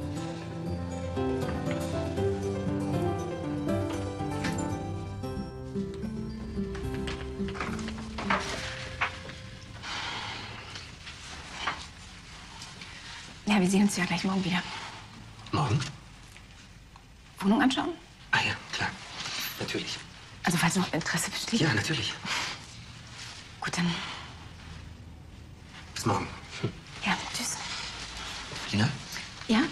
Ja, wir sehen uns ja gleich morgen wieder. Morgen? Wohnung anschauen? Ah ja, klar. Natürlich. Also falls noch Interesse besteht. Ja, natürlich. Gut, dann. Bis morgen. Ja, tschüss. Lina, Ja?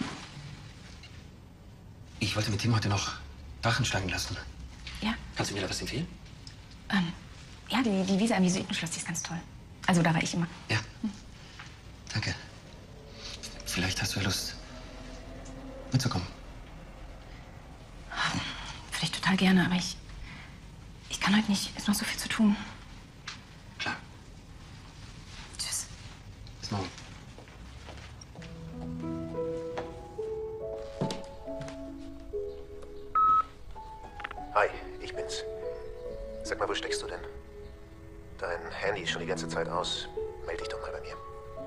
ich wollte mit Tim heute noch Drachen steigen lassen. Ja? Kannst du mir da was empfehlen? Ja, die Wiese am Jesuitenschloss, die ist ganz toll. Also da war ich immer. Ja. Danke. Vielleicht hast du ja Lust, mitzukommen. Würde ich total gerne, aber ich kann heute nicht. Ist noch so viel zu tun. Klar. Tschüss. Bis morgen. Hi, ich bin's. Sag mal, wo steckst du denn? Dein Handy ist schon die ganze Zeit aus. Meld dich doch mal bei mir.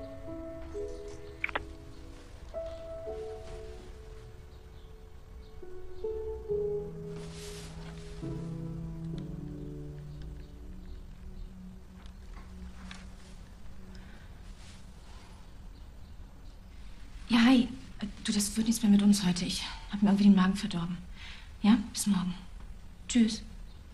Ja, hi. Du, das wird nichts mehr mit uns heute. Ich habe mir irgendwie den Magen verdorben. Ja, bis morgen. Tschüss.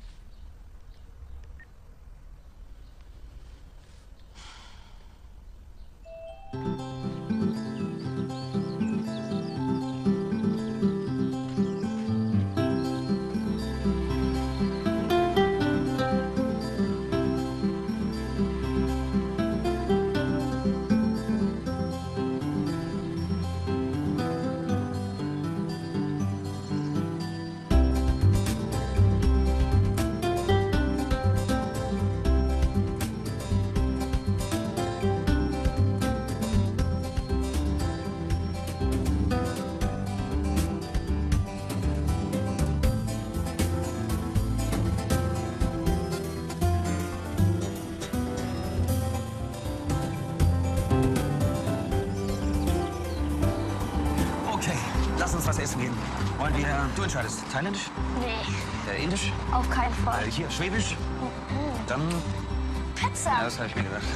Okay, lass uns was essen gehen. Wollen wir, du entscheidest, thailändisch? Nee, Indisch? auf keinen Fall. Hier, schwäbisch? Dann, Pizza. ja, das habe ich mir gedacht.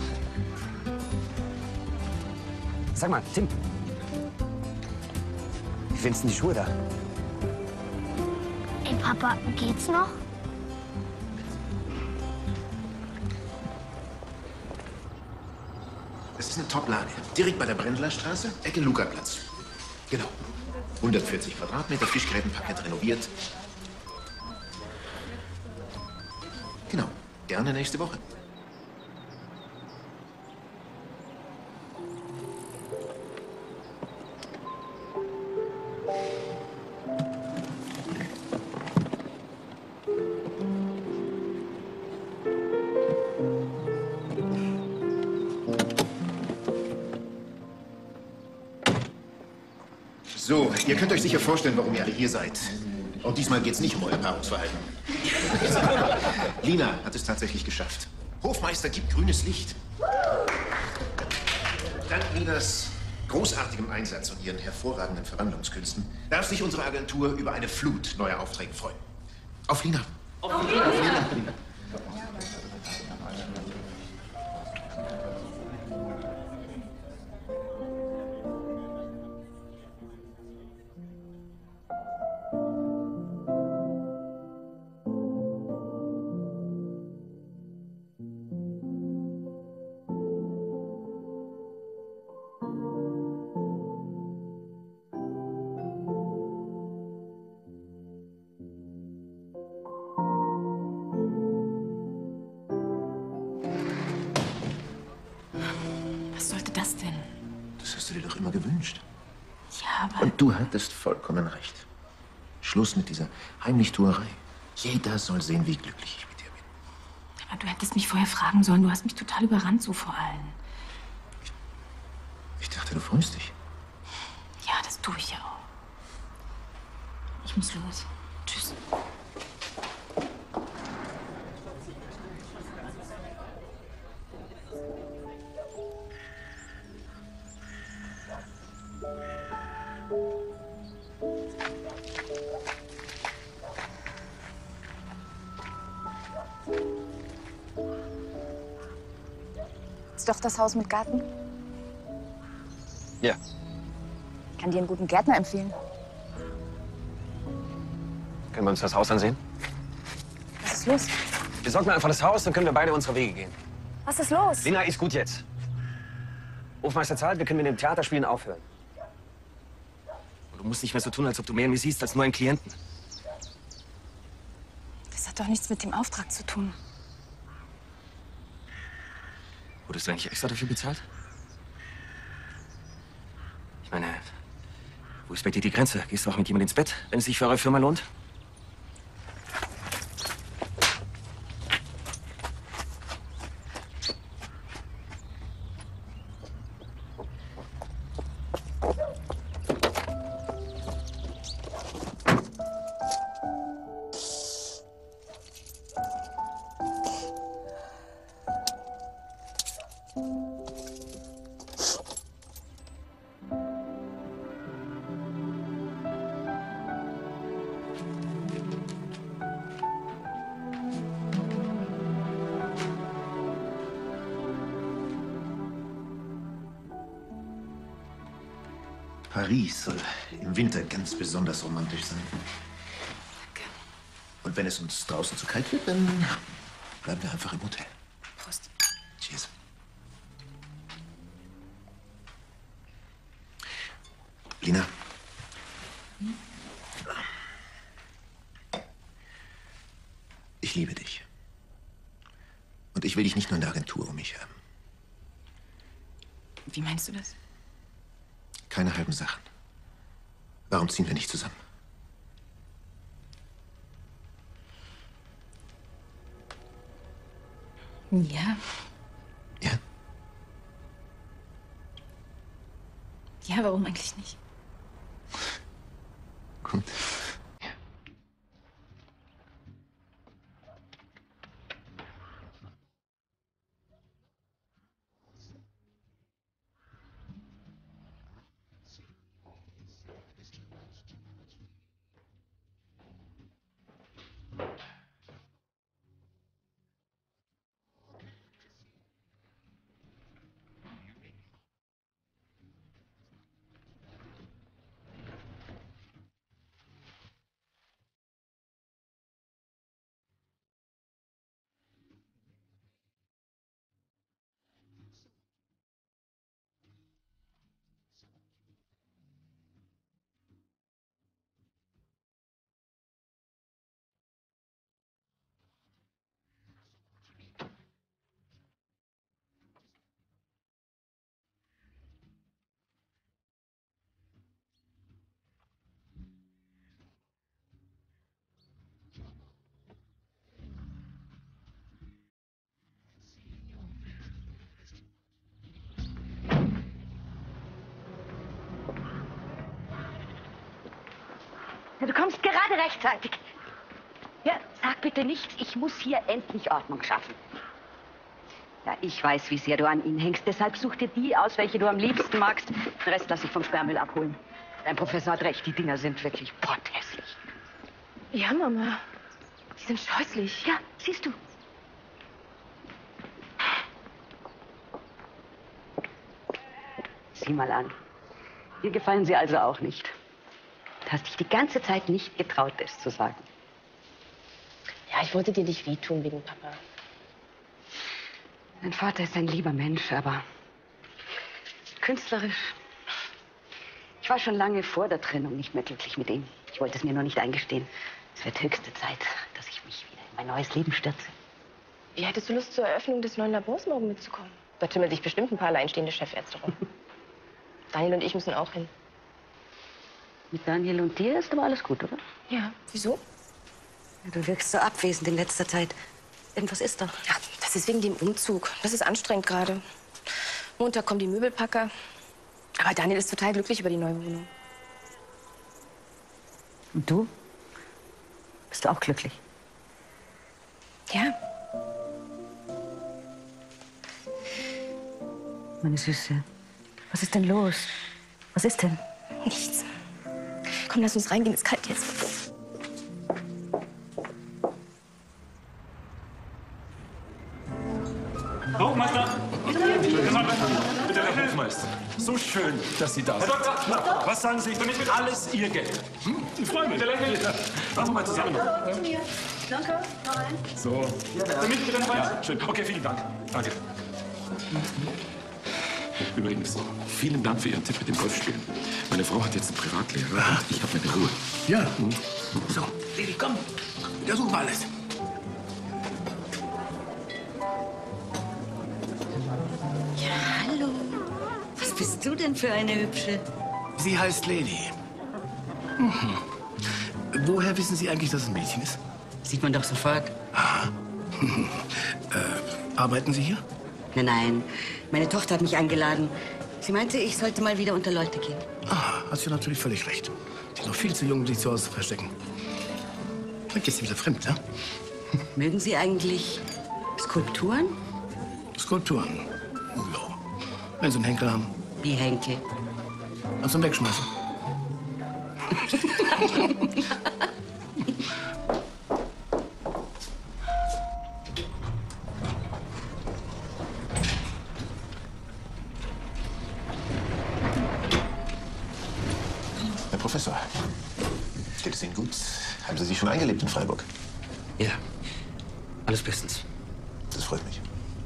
Sag mal, Tim. Wie findest du die Schuhe da? Ey, Papa, geht's noch? Das ist eine Top-Lage. Direkt bei der Brendlerstraße, Ecke Lukaplatz. Genau. 140 Quadratmeter, Fischgrätenparkett renoviert. Genau, gerne nächste Woche. So, ihr könnt euch sicher vorstellen, warum ihr alle hier seid. Und diesmal geht's nicht um euer Paarungsverhalten. Lina hat es tatsächlich geschafft. Hofmeister gibt grünes Licht. Dank Linas großartigem Einsatz und ihren hervorragenden Verwandlungskünsten darf sich unsere Agentur über eine Flut neuer Aufträge freuen. Auf Lina. Auf Lina. Auf Lina. Was sollte das denn? Das hast du dir doch immer gewünscht. Ja, aber... Und du hattest vollkommen recht. Schluss mit dieser Heimlichtuerei. Jeder soll sehen, wie glücklich ich mit dir bin. Aber du hättest mich vorher fragen sollen. Du hast mich total überrannt, so vor allen. Ich dachte, du freust dich. Ja, das tue ich ja auch. Ich muss los. Tschüss. Ist doch das Haus mit Garten? Ja. Ich kann dir einen guten Gärtner empfehlen. Können wir uns das Haus ansehen? Was ist los? Besorg mir einfach das Haus, dann können wir beide unsere Wege gehen. Was ist los? Lina, ist gut jetzt. Hofmeister zahlt, wir können mit dem Theaterspielen aufhören. Und du musst nicht mehr so tun, als ob du mehr in mir siehst als nur einen Klienten. Das hat doch nichts mit dem Auftrag zu tun. Wurdest du eigentlich extra dafür bezahlt? Ich meine, wo ist bei dir die Grenze? Gehst du auch mit jemandem ins Bett, wenn es sich für eure Firma lohnt? Paris soll im Winter ganz besonders romantisch sein. Danke. Und wenn es uns draußen zu kalt wird, dann bleiben wir einfach im Hotel. Prost. Cheers. Lina. Ich liebe dich. Und ich will dich nicht nur in der Agentur um mich haben. Wie meinst du das? Keine halben Sachen. Warum ziehen wir nicht zusammen? Ja. Ja? Ja, warum eigentlich nicht? Gut. Ja, du kommst gerade rechtzeitig. Ja, sag bitte nichts. Ich muss hier endlich Ordnung schaffen. Ja, ich weiß, wie sehr du an ihn hängst. Deshalb such dir die aus, welche du am liebsten magst. Den Rest lass ich vom Sperrmüll abholen. Dein Professor hat recht. Die Dinger sind wirklich potthässlich. Ja, Mama. Die sind scheußlich. Ja, siehst du. Sieh mal an. Dir gefallen sie also auch nicht. Du hast dich die ganze Zeit nicht getraut, es zu sagen. Ja, ich wollte dir nicht wehtun wegen Papa. Dein Vater ist ein lieber Mensch, aber künstlerisch. Ich war schon lange vor der Trennung nicht mehr glücklich mit ihm. Ich wollte es mir nur nicht eingestehen. Es wird höchste Zeit, dass ich mich wieder in mein neues Leben stürze. Wie hättest du Lust, zur Eröffnung des neuen Labors morgen mitzukommen? Da tümmeln sich bestimmt ein paar alleinstehende Chefärzte rum. Daniel und ich müssen auch hin. Mit Daniel und dir ist aber alles gut, oder? Ja, wieso? Ja, du wirkst so abwesend in letzter Zeit. Irgendwas ist doch. Ja, das ist wegen dem Umzug. Das ist anstrengend gerade. Montag kommen die Möbelpacker. Aber Daniel ist total glücklich über die neue Wohnung. Und du? Bist du auch glücklich? Ja. Meine Süße, was ist denn los? Was ist denn? Nichts. Komm, lass uns reingehen. Es ist kalt jetzt. Hofmeister! Bitte, Herr Hofmeister. So schön, dass Sie da sind. Herr Doktor, was sagen Sie? Alles Ihr Geld. Ich freue mich. Machen wir mal zusammen. Danke. Nein. So. Damit bitte noch eins? Ja, schön. Okay, vielen Dank. Danke. Übrigens, vielen Dank für Ihren Tipp mit dem Golfspielen. Meine Frau hat jetzt einen Privatlehrer und ich habe meine Ruhe. Ja. So, Lili, komm. Untersuchen wir alles. Ja, hallo. Was bist du denn für eine Hübsche? Sie heißt Lady. Mhm. Woher wissen Sie eigentlich, dass es ein Mädchen ist? Sieht man doch sofort. Ah. Arbeiten Sie hier? Nein, nein. Meine Tochter hat mich eingeladen. Sie meinte, ich sollte mal wieder unter Leute gehen. Ah, hast du natürlich völlig recht. Sie ist noch viel zu jung, um sich zu Hause zu verstecken. Dann gehst du wieder fremd, ja? Mögen Sie eigentlich Skulpturen? Skulpturen? Ja. Wenn Sie einen Henkel haben. Wie Henkel? Und zum Wegschmeißen. Herr Professor, geht es Ihnen gut? Haben Sie sich schon eingelebt in Freiburg? Ja, alles bestens. Das freut mich.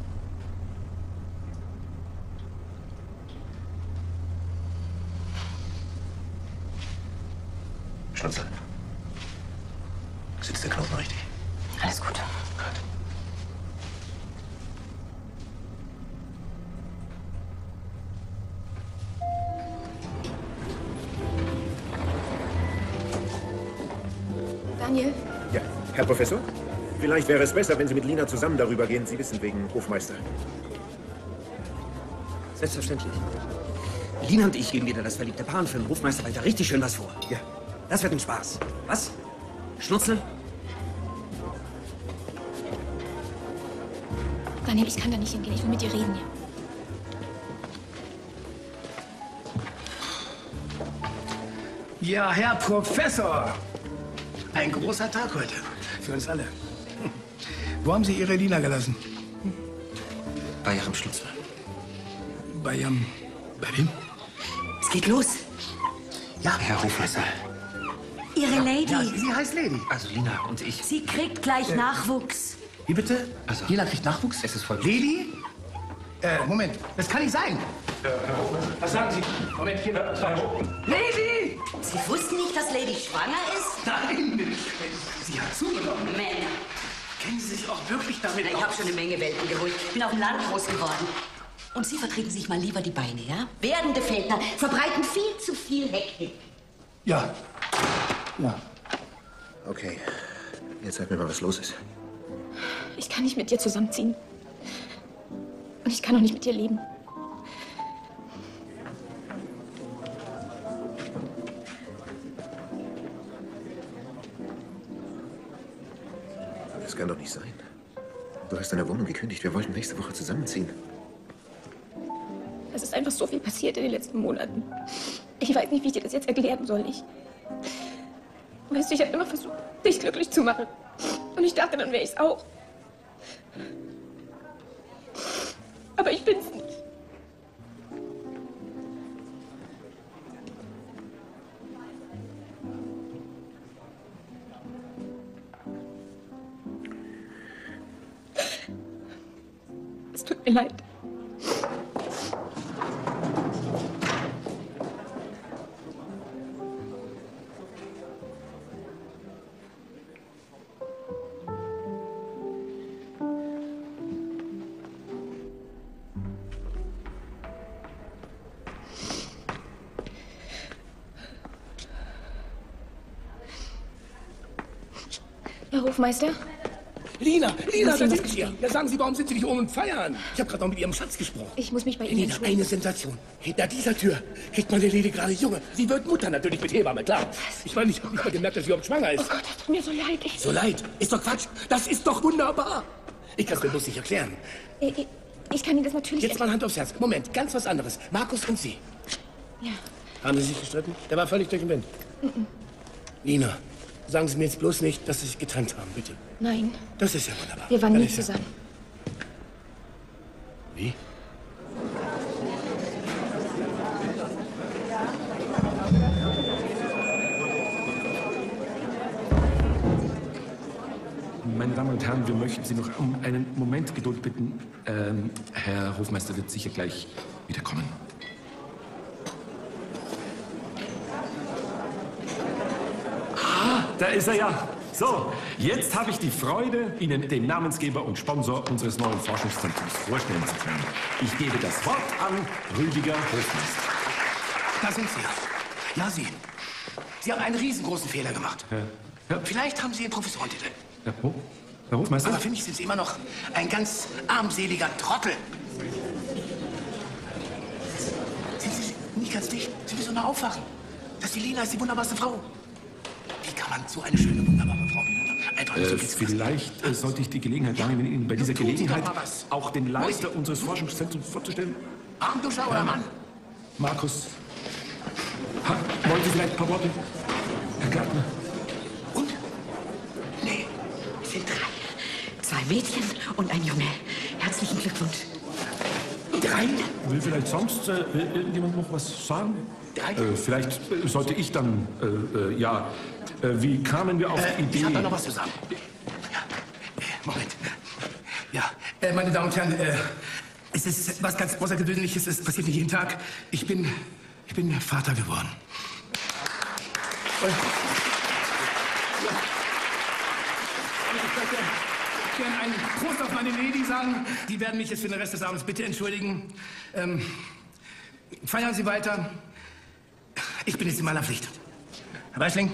Schnutzel. Sitzt der Knoten richtig? Alles gut. Daniel? Ja, Herr Professor? Vielleicht wäre es besser, wenn Sie mit Lina zusammen darüber gehen. Sie wissen, wegen Hofmeister. Selbstverständlich. Lina und ich gehen wieder das verliebte Paar und für den Hofmeister weiter richtig schön was vor. Ja. Das wird ein Spaß. Was? Schnutzel? Daniel, ich kann da nicht hingehen. Ich will mit dir reden, ja. Ja, Herr Professor. Ein großer Tag heute. Für uns alle. Wo haben Sie Ihre Lina gelassen? Bei Ihrem Schnutzel. Bei wem? Es geht los. Ja, Herr Hofmeister. Ihre Lady. Ja, sie heißt Lady. Also Lina und ich. Sie kriegt gleich Nachwuchs. Wie bitte? Also, Lina kriegt Nachwuchs? Es ist voll. Lady? Moment. Das kann nicht sein. Was sagen Sie? Moment, hier. Lady! Sie wussten nicht, dass Lady schwanger ist? Nein! Sie hat zugenommen. Männer. Kennen Sie sich auch wirklich damit Ich habe schon eine Menge Welpen geholt. Bin auf dem Land groß geworden. Und Sie vertreten sich mal lieber die Beine, ja? Werdende Väter verbreiten viel zu viel Hektik. Ja. Ja. Okay. Jetzt sag mir mal, was los ist. Ich kann nicht mit dir zusammenziehen. Und ich kann auch nicht mit dir leben. Das kann doch nicht sein. Du hast deine Wohnung gekündigt. Wir wollten nächste Woche zusammenziehen. Es ist einfach so viel passiert in den letzten Monaten. Ich weiß nicht, wie ich dir das jetzt erklären soll. Weißt du, ich habe immer versucht, dich glücklich zu machen. Und ich dachte, dann wäre ich es auch. Aber ich bin's nicht. Es tut mir leid. Herr Hofmeister? Lina, da sind Sie hier. Ja, sagen Sie, warum sind Sie nicht oben und feiern? Ich habe gerade noch mit Ihrem Schatz gesprochen. Ich muss mich bei Ihnen Lina, entschuldigen. eine Sensation. Hinter dieser Tür kriegt meine Lili gerade Junge. Sie wird Mutter, natürlich mit Hebamme, klar. Ich meine, ich habe nicht mal gemerkt, dass sie überhaupt schwanger ist. Oh Gott, das tut mir so leid. So leid? Ist doch Quatsch. Das ist doch wunderbar. Ich kann es mir bloß nicht erklären. Ich kann Ihnen das natürlich... Jetzt mal Hand aufs Herz. Moment, ganz was anderes. Markus und Sie. Ja. Haben Sie sich gestritten? Der war völlig durch den Wind. Lina, sagen Sie mir jetzt bloß nicht, dass Sie sich getrennt haben, bitte. Nein. Das ist ja wunderbar. Wir waren Dann nie ist ja- zusammen. Wie? Meine Damen und Herren, wir möchten Sie noch um einen Moment Geduld bitten. Herr Hofmeister wird sicher gleich wiederkommen. Ah, da ist er ja. So, jetzt habe ich die Freude, Ihnen den Namensgeber und Sponsor unseres neuen Forschungszentrums vorstellen zu können. Ich gebe das Wort an Rüdiger Hofmeister. Da sind Sie. Ja, Sie. Sie haben einen riesengroßen Fehler gemacht. Ja. Vielleicht haben Sie den Professorentitel. Herr Hofmeister? Aber für mich sind Sie immer noch ein ganz armseliger Trottel. Sind Sie nicht ganz dicht? Sie müssen nur aufwachen. Das ist die Lina, ist die wunderbarste Frau. Wie kann man so eine schöne, wunderbare Frau einfach nicht so viel zu Vielleicht sollte ich die Gelegenheit wahrnehmen, Ihnen bei dieser Tun Sie doch Gelegenheit mal was. auch den Leiter unseres Forschungszentrums vorzustellen. Armduscher oder Mann? Markus. Wollen Sie vielleicht ein paar Worte? Herr Gärtner. Es sind 3. 2 Mädchen und ein Junge. Herzlichen Glückwunsch. 3? Will vielleicht sonst irgendjemand noch was sagen? Vielleicht sollte ich dann, wie kamen wir auf die Idee? Ich habe da noch was zu sagen. Ja, Moment. Ja, meine Damen und Herren, es ist was ganz Außergewöhnliches. Es passiert nicht jeden Tag. Ich bin Vater geworden. Ich möchte einen Prost auf meine Lady sagen. Die werden mich jetzt für den Rest des Abends bitte entschuldigen. Feiern Sie weiter. Ich bin jetzt in meiner Pflicht. Herr Weißling?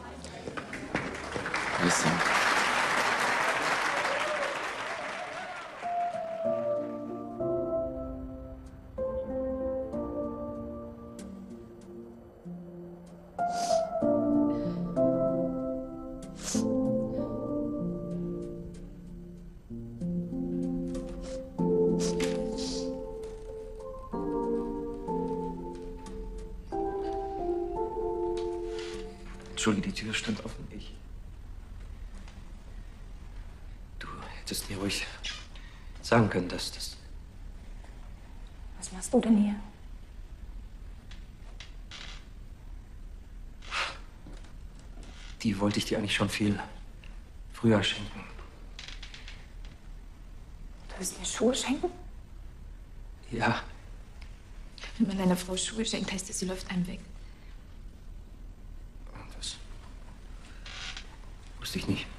Entschuldige, die Tür stand offen. Du hättest mir ruhig sagen können, dass das... Was machst du denn hier? Die wollte ich dir eigentlich schon viel früher schenken. Du willst mir Schuhe schenken? Ja, Wenn man einer Frau Schuhe schenkt, heißt das, sie läuft einem weg. das wusste ich nicht.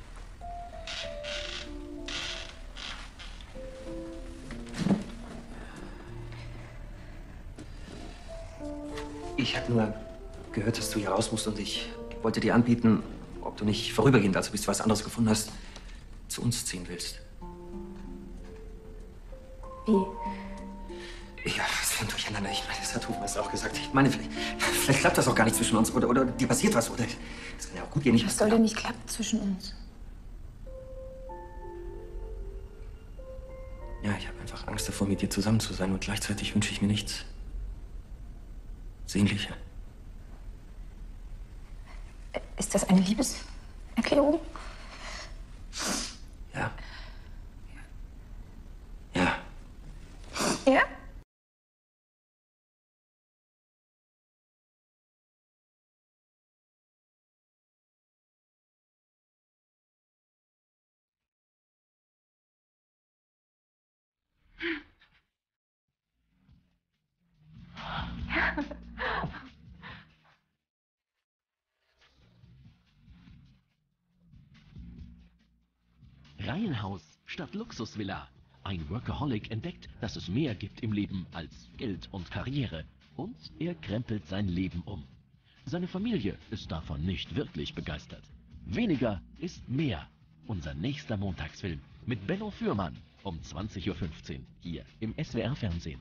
Ich habe nur gehört, dass du hier raus musst und ich wollte dir anbieten, ob du nicht vorübergehend, also bis du was anderes gefunden hast, zu uns ziehen willst. Wie? Ja, was für ein Durcheinander. Ich meine, das hat Hofmeister auch gesagt. Ich meine, vielleicht klappt das auch gar nicht zwischen uns. Oder dir passiert was. Oder das kann ja auch gut gehen. Was soll denn nicht klappen zwischen uns? Ja, ich habe einfach Angst davor, mit dir zusammen zu sein und gleichzeitig wünsche ich mir nichts sehnlicher. Ist das eine Liebeserklärung? Ja. Ja. Ja? Reihenhaus statt Luxusvilla. Ein Workaholic entdeckt, dass es mehr gibt im Leben als Geld und Karriere. Und er krempelt sein Leben um. Seine Familie ist davon nicht wirklich begeistert. Weniger ist mehr. Unser nächster Montagsfilm mit Benno Fürmann um 20:15 Uhr hier im SWR-Fernsehen.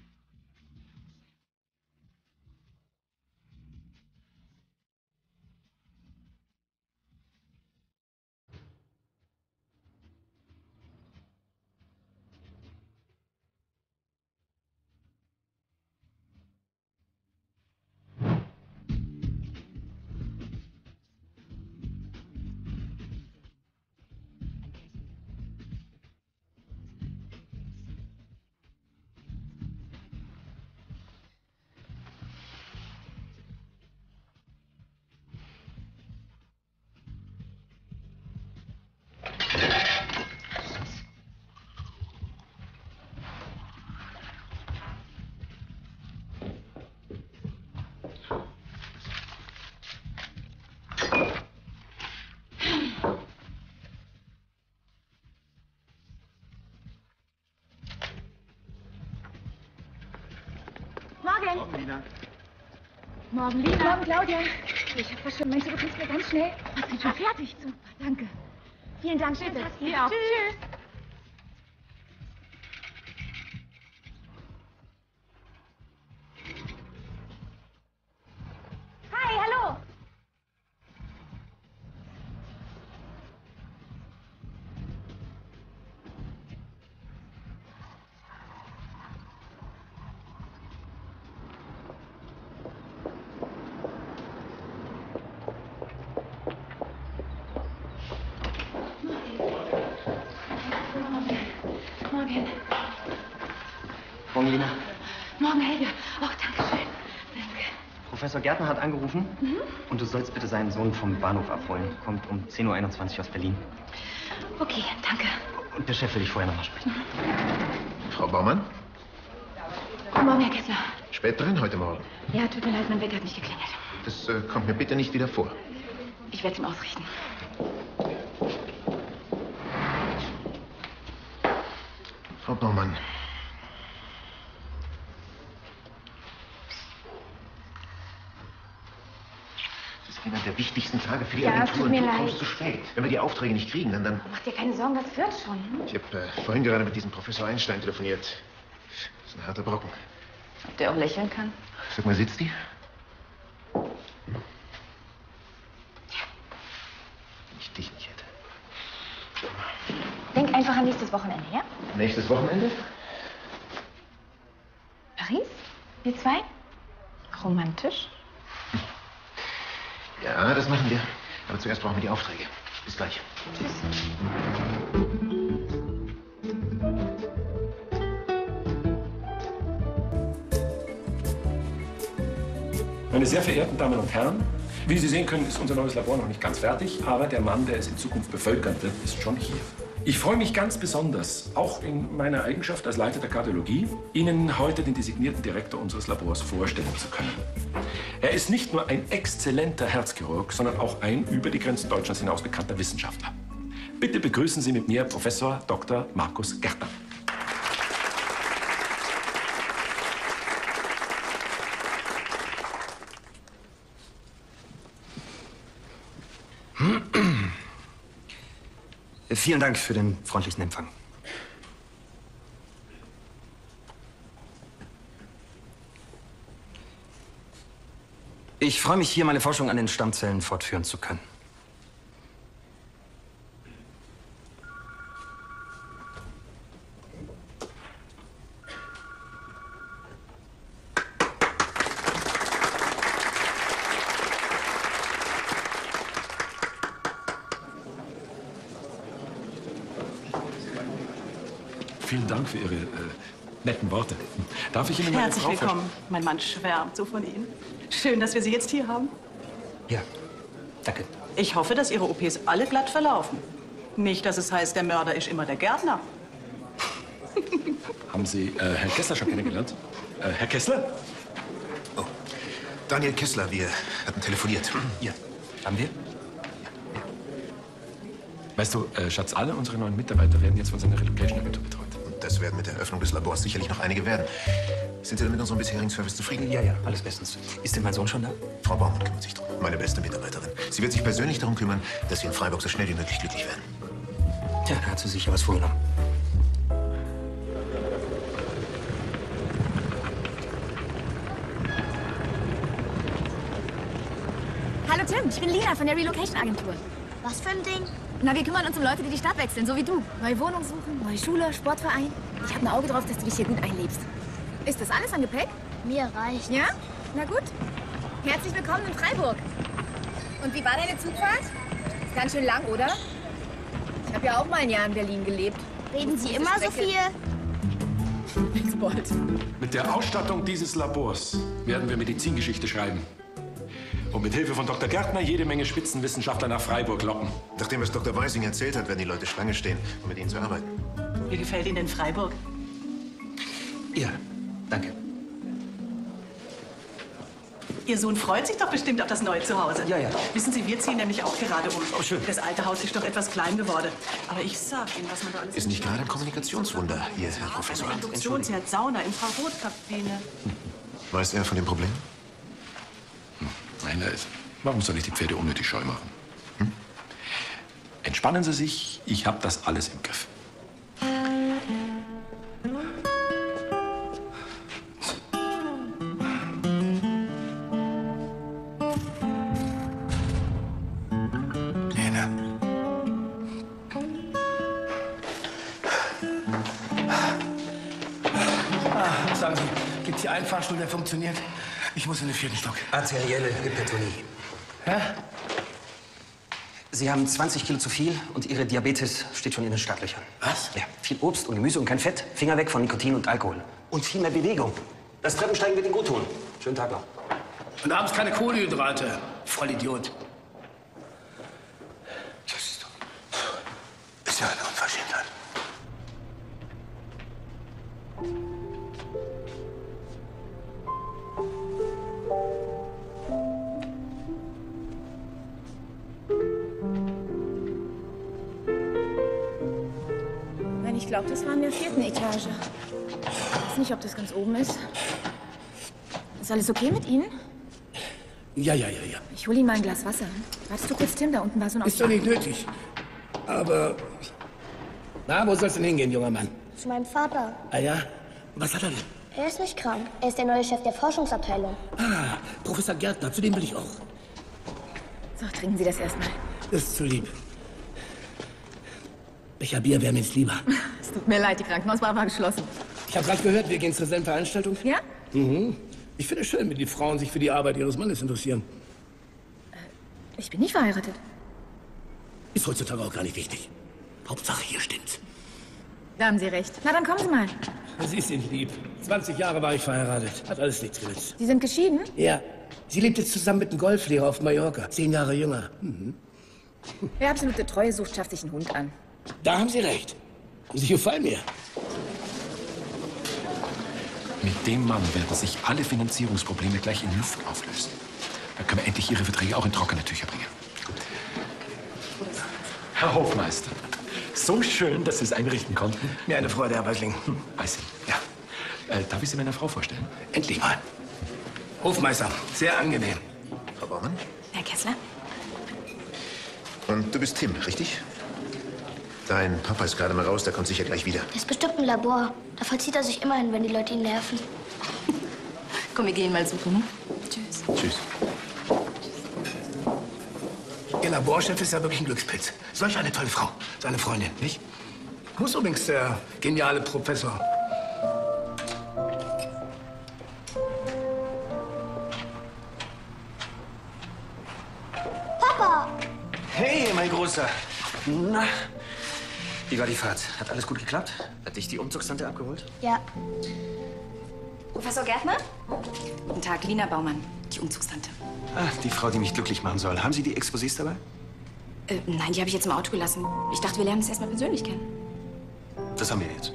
Morgen. Morgen, Lina. Morgen, Lina. Morgen, Claudia. Ich habe fast schon meinst du, du kommst mir ganz schnell. Was sind schon fertig? Super, danke. Vielen Dank, bitte. Hier auch. Tschüss. Hi, hallo. Morgen. Morgen, Lina. Morgen, Helge. Oh, danke schön. Danke. Professor Gärtner hat angerufen und du sollst bitte seinen Sohn vom Bahnhof abholen. Kommt um 10:21 Uhr aus Berlin. Okay, danke. Und der Chef will dich vorher noch mal sprechen. Frau Baumann? Guten Morgen, Herr Kessler. Spät dran heute Morgen. Ja, tut mir leid, mein Wecker hat nicht geklingelt. Das kommt mir bitte nicht wieder vor. Ich werde es ihm ausrichten. Frau Baumann. Das ist einer der wichtigsten Tage für die Ja, es Agentur tut und mir du leid. kommst zu spät. Wenn wir die Aufträge nicht kriegen, dann... Mach dir keine Sorgen, das wird schon. Ich habe vorhin gerade mit diesem Professor Einstein telefoniert. Das ist ein harter Brocken. Ob der auch lächeln kann? Sag mal, sitzt die? Ich dich nicht hätte. Denk einfach an nächstes Wochenende, ja? Nächstes Wochenende? Paris? Wir zwei? Romantisch? Ja, das machen wir. Aber zuerst brauchen wir die Aufträge. Bis gleich. Meine sehr verehrten Damen und Herren, wie Sie sehen können, ist unser neues Labor noch nicht ganz fertig, aber der Mann, der es in Zukunft bevölkern wird, ist schon hier. Ich freue mich ganz besonders, auch in meiner Eigenschaft als Leiter der Kardiologie, Ihnen heute den designierten Direktor unseres Labors vorstellen zu können. Er ist nicht nur ein exzellenter Herzchirurg, sondern auch ein über die Grenzen Deutschlands hinaus bekannter Wissenschaftler. Bitte begrüßen Sie mit mir Professor Dr. Markus Gärtner. Vielen Dank für den freundlichen Empfang. Ich freue mich, hier meine Forschung an den Stammzellen fortführen zu können. Vielen Dank für Ihre netten Worte. Darf ich Ihnen meine Herzlich Frau willkommen. Mein Mann schwärmt so von Ihnen. Schön, dass wir Sie jetzt hier haben. Ja, danke. Ich hoffe, dass Ihre OPs alle glatt verlaufen. Nicht, dass es heißt, der Mörder ist immer der Gärtner. Haben Sie Herrn Kessler schon kennengelernt? Herr Kessler? Oh, Daniel Kessler, wir hatten telefoniert. Ja, haben wir? Weißt du, Schatz, alle unsere neuen Mitarbeiter werden jetzt von seiner Relocation-Agentur betreut. Und das werden mit der Eröffnung des Labors sicherlich noch einige werden. Sind Sie denn mit unserem bisherigen Service zufrieden? Ja, ja, alles bestens. Ist denn mein Sohn schon da? Frau Baumann kümmert sich drum. Meine beste Mitarbeiterin. Sie wird sich persönlich darum kümmern, dass Sie in Freiburg so schnell wie möglich glücklich werden. Tja, da hat sie sicher was vorgenommen. Hallo Tim, ich bin Lina von der Relocation-Agentur. Was für ein Ding? Na, wir kümmern uns um Leute, die die Stadt wechseln, so wie du. Neue Wohnung suchen, neue Schule, Sportverein. Ich habe ein Auge drauf, dass du dich hier gut einlebst. Ist das alles an Gepäck? Mir reicht. Ja? Na gut. Herzlich willkommen in Freiburg. Und wie war deine Zugfahrt? Ist ganz schön lang, oder? Ich habe ja auch mal ein Jahr in Berlin gelebt. Reden Sie immer so viel? Mit der Ausstattung dieses Labors werden wir Medizingeschichte schreiben. Und mit Hilfe von Dr. Gärtner jede Menge Spitzenwissenschaftler nach Freiburg locken. Nachdem, was Dr. Weising erzählt hat, werden die Leute Schlange stehen, um mit Ihnen zu arbeiten. Wie gefällt Ihnen denn Freiburg? Ja, danke. Ihr Sohn freut sich doch bestimmt auf das neue Zuhause. Ja, ja. Wissen Sie, wir ziehen nämlich auch gerade um. Oh, schön. Das alte Haus ist doch etwas klein geworden. Aber ich sag Ihnen, was man da alles... Ist nicht gerade ein Kommunikationswunder, hier, Herr Professor. Ein Induktionsherd, Sauna, Infrarotkabine. Weiß er von dem Problem? Nein, warum soll ich die Pferde unnötig scheu machen? Entspannen Sie sich, ich habe das alles im Griff. Lena. Sagen Sie, gibt es hier einen Fahrstuhl, der funktioniert? Ich muss in den 4. Stock. Arterielle Hypertonie. Hä? Sie haben 20 Kilo zu viel und Ihre Diabetes steht schon in den Startlöchern. Was? Ja, viel Obst und Gemüse und kein Fett. Finger weg von Nikotin und Alkohol. Und viel mehr Bewegung. Das Treppensteigen wird Ihnen gut tun. Schönen Tag noch. Und abends keine Kohlenhydrate. Vollidiot. Ist ja eine Unverschämtheit. Nein, ich glaube, das war in der 4. Etage. Ich weiß nicht, ob das ganz oben ist. Ist alles okay mit Ihnen? Ja. Ich hole Ihnen mal ein Glas Wasser. Wartest du kurz, Tim? Da unten war so ein Ist doch nicht nötig. Aber... Na, wo soll's denn hingehen, junger Mann? Zu meinem Vater. Ah ja? Was hat er denn? Er ist nicht krank. Er ist der neue Chef der Forschungsabteilung. Ah, Professor Gärtner, zu dem will ich auch. So, trinken Sie das erstmal. Das ist zu lieb. Becher Bier wäre mir jetzt lieber. Es tut mir leid, die Krankenhausbar war geschlossen. Ich habe gerade gehört, wir gehen zur selben Veranstaltung. Ja? Mhm. Ich finde es schön, wenn die Frauen sich für die Arbeit ihres Mannes interessieren. Ich bin nicht verheiratet. Ist heutzutage auch gar nicht wichtig. Hauptsache, hier stimmt's. Da haben Sie recht. Na, dann kommen Sie mal. Sie sind lieb. 20 Jahre war ich verheiratet. Hat alles nichts genützt. Sie sind geschieden? Ja. Sie lebt jetzt zusammen mit einem Golflehrer auf Mallorca. 10 Jahre jünger. Mhm. Wer absolute Treue sucht, schafft sich einen Hund an. Da haben Sie recht. Sie gefallen mir. Mit dem Mann werden sich alle Finanzierungsprobleme gleich in Luft auflösen. Da können wir endlich Ihre Verträge auch in trockene Tücher bringen. Herr Hofmeister, so schön, dass Sie es einrichten konnten. Mir eine Freude, Herr Weisling. Weiß ich. Ja. Darf ich Sie meiner Frau vorstellen? Endlich mal. Hofmeister, sehr angenehm. Frau Baumann? Herr Kessler? Und du bist Tim, richtig? Dein Papa ist gerade mal raus, der kommt sicher gleich wieder. Er ist bestimmt im Labor. Da verzieht er sich immer hin, wenn die Leute ihn nerven. Komm, wir gehen mal suchen, ne? Tschüss. Tschüss. Ihr Laborchef ist ja wirklich ein Glückspilz. Solch eine tolle Frau. Seine Freundin, nicht? Wo ist übrigens der geniale Professor? Papa! Hey, mein Großer. Na, Wie war die Fahrt? Hat alles gut geklappt? Hat dich die Umzugstante abgeholt? Ja. Professor Gärtner? Guten Tag, Lina Baumann, die Umzugstante. Ah, die Frau, die mich glücklich machen soll. Haben Sie die Exposés dabei? Nein, die habe ich jetzt im Auto gelassen. Ich dachte, wir lernen uns erstmal persönlich kennen. Das haben wir jetzt.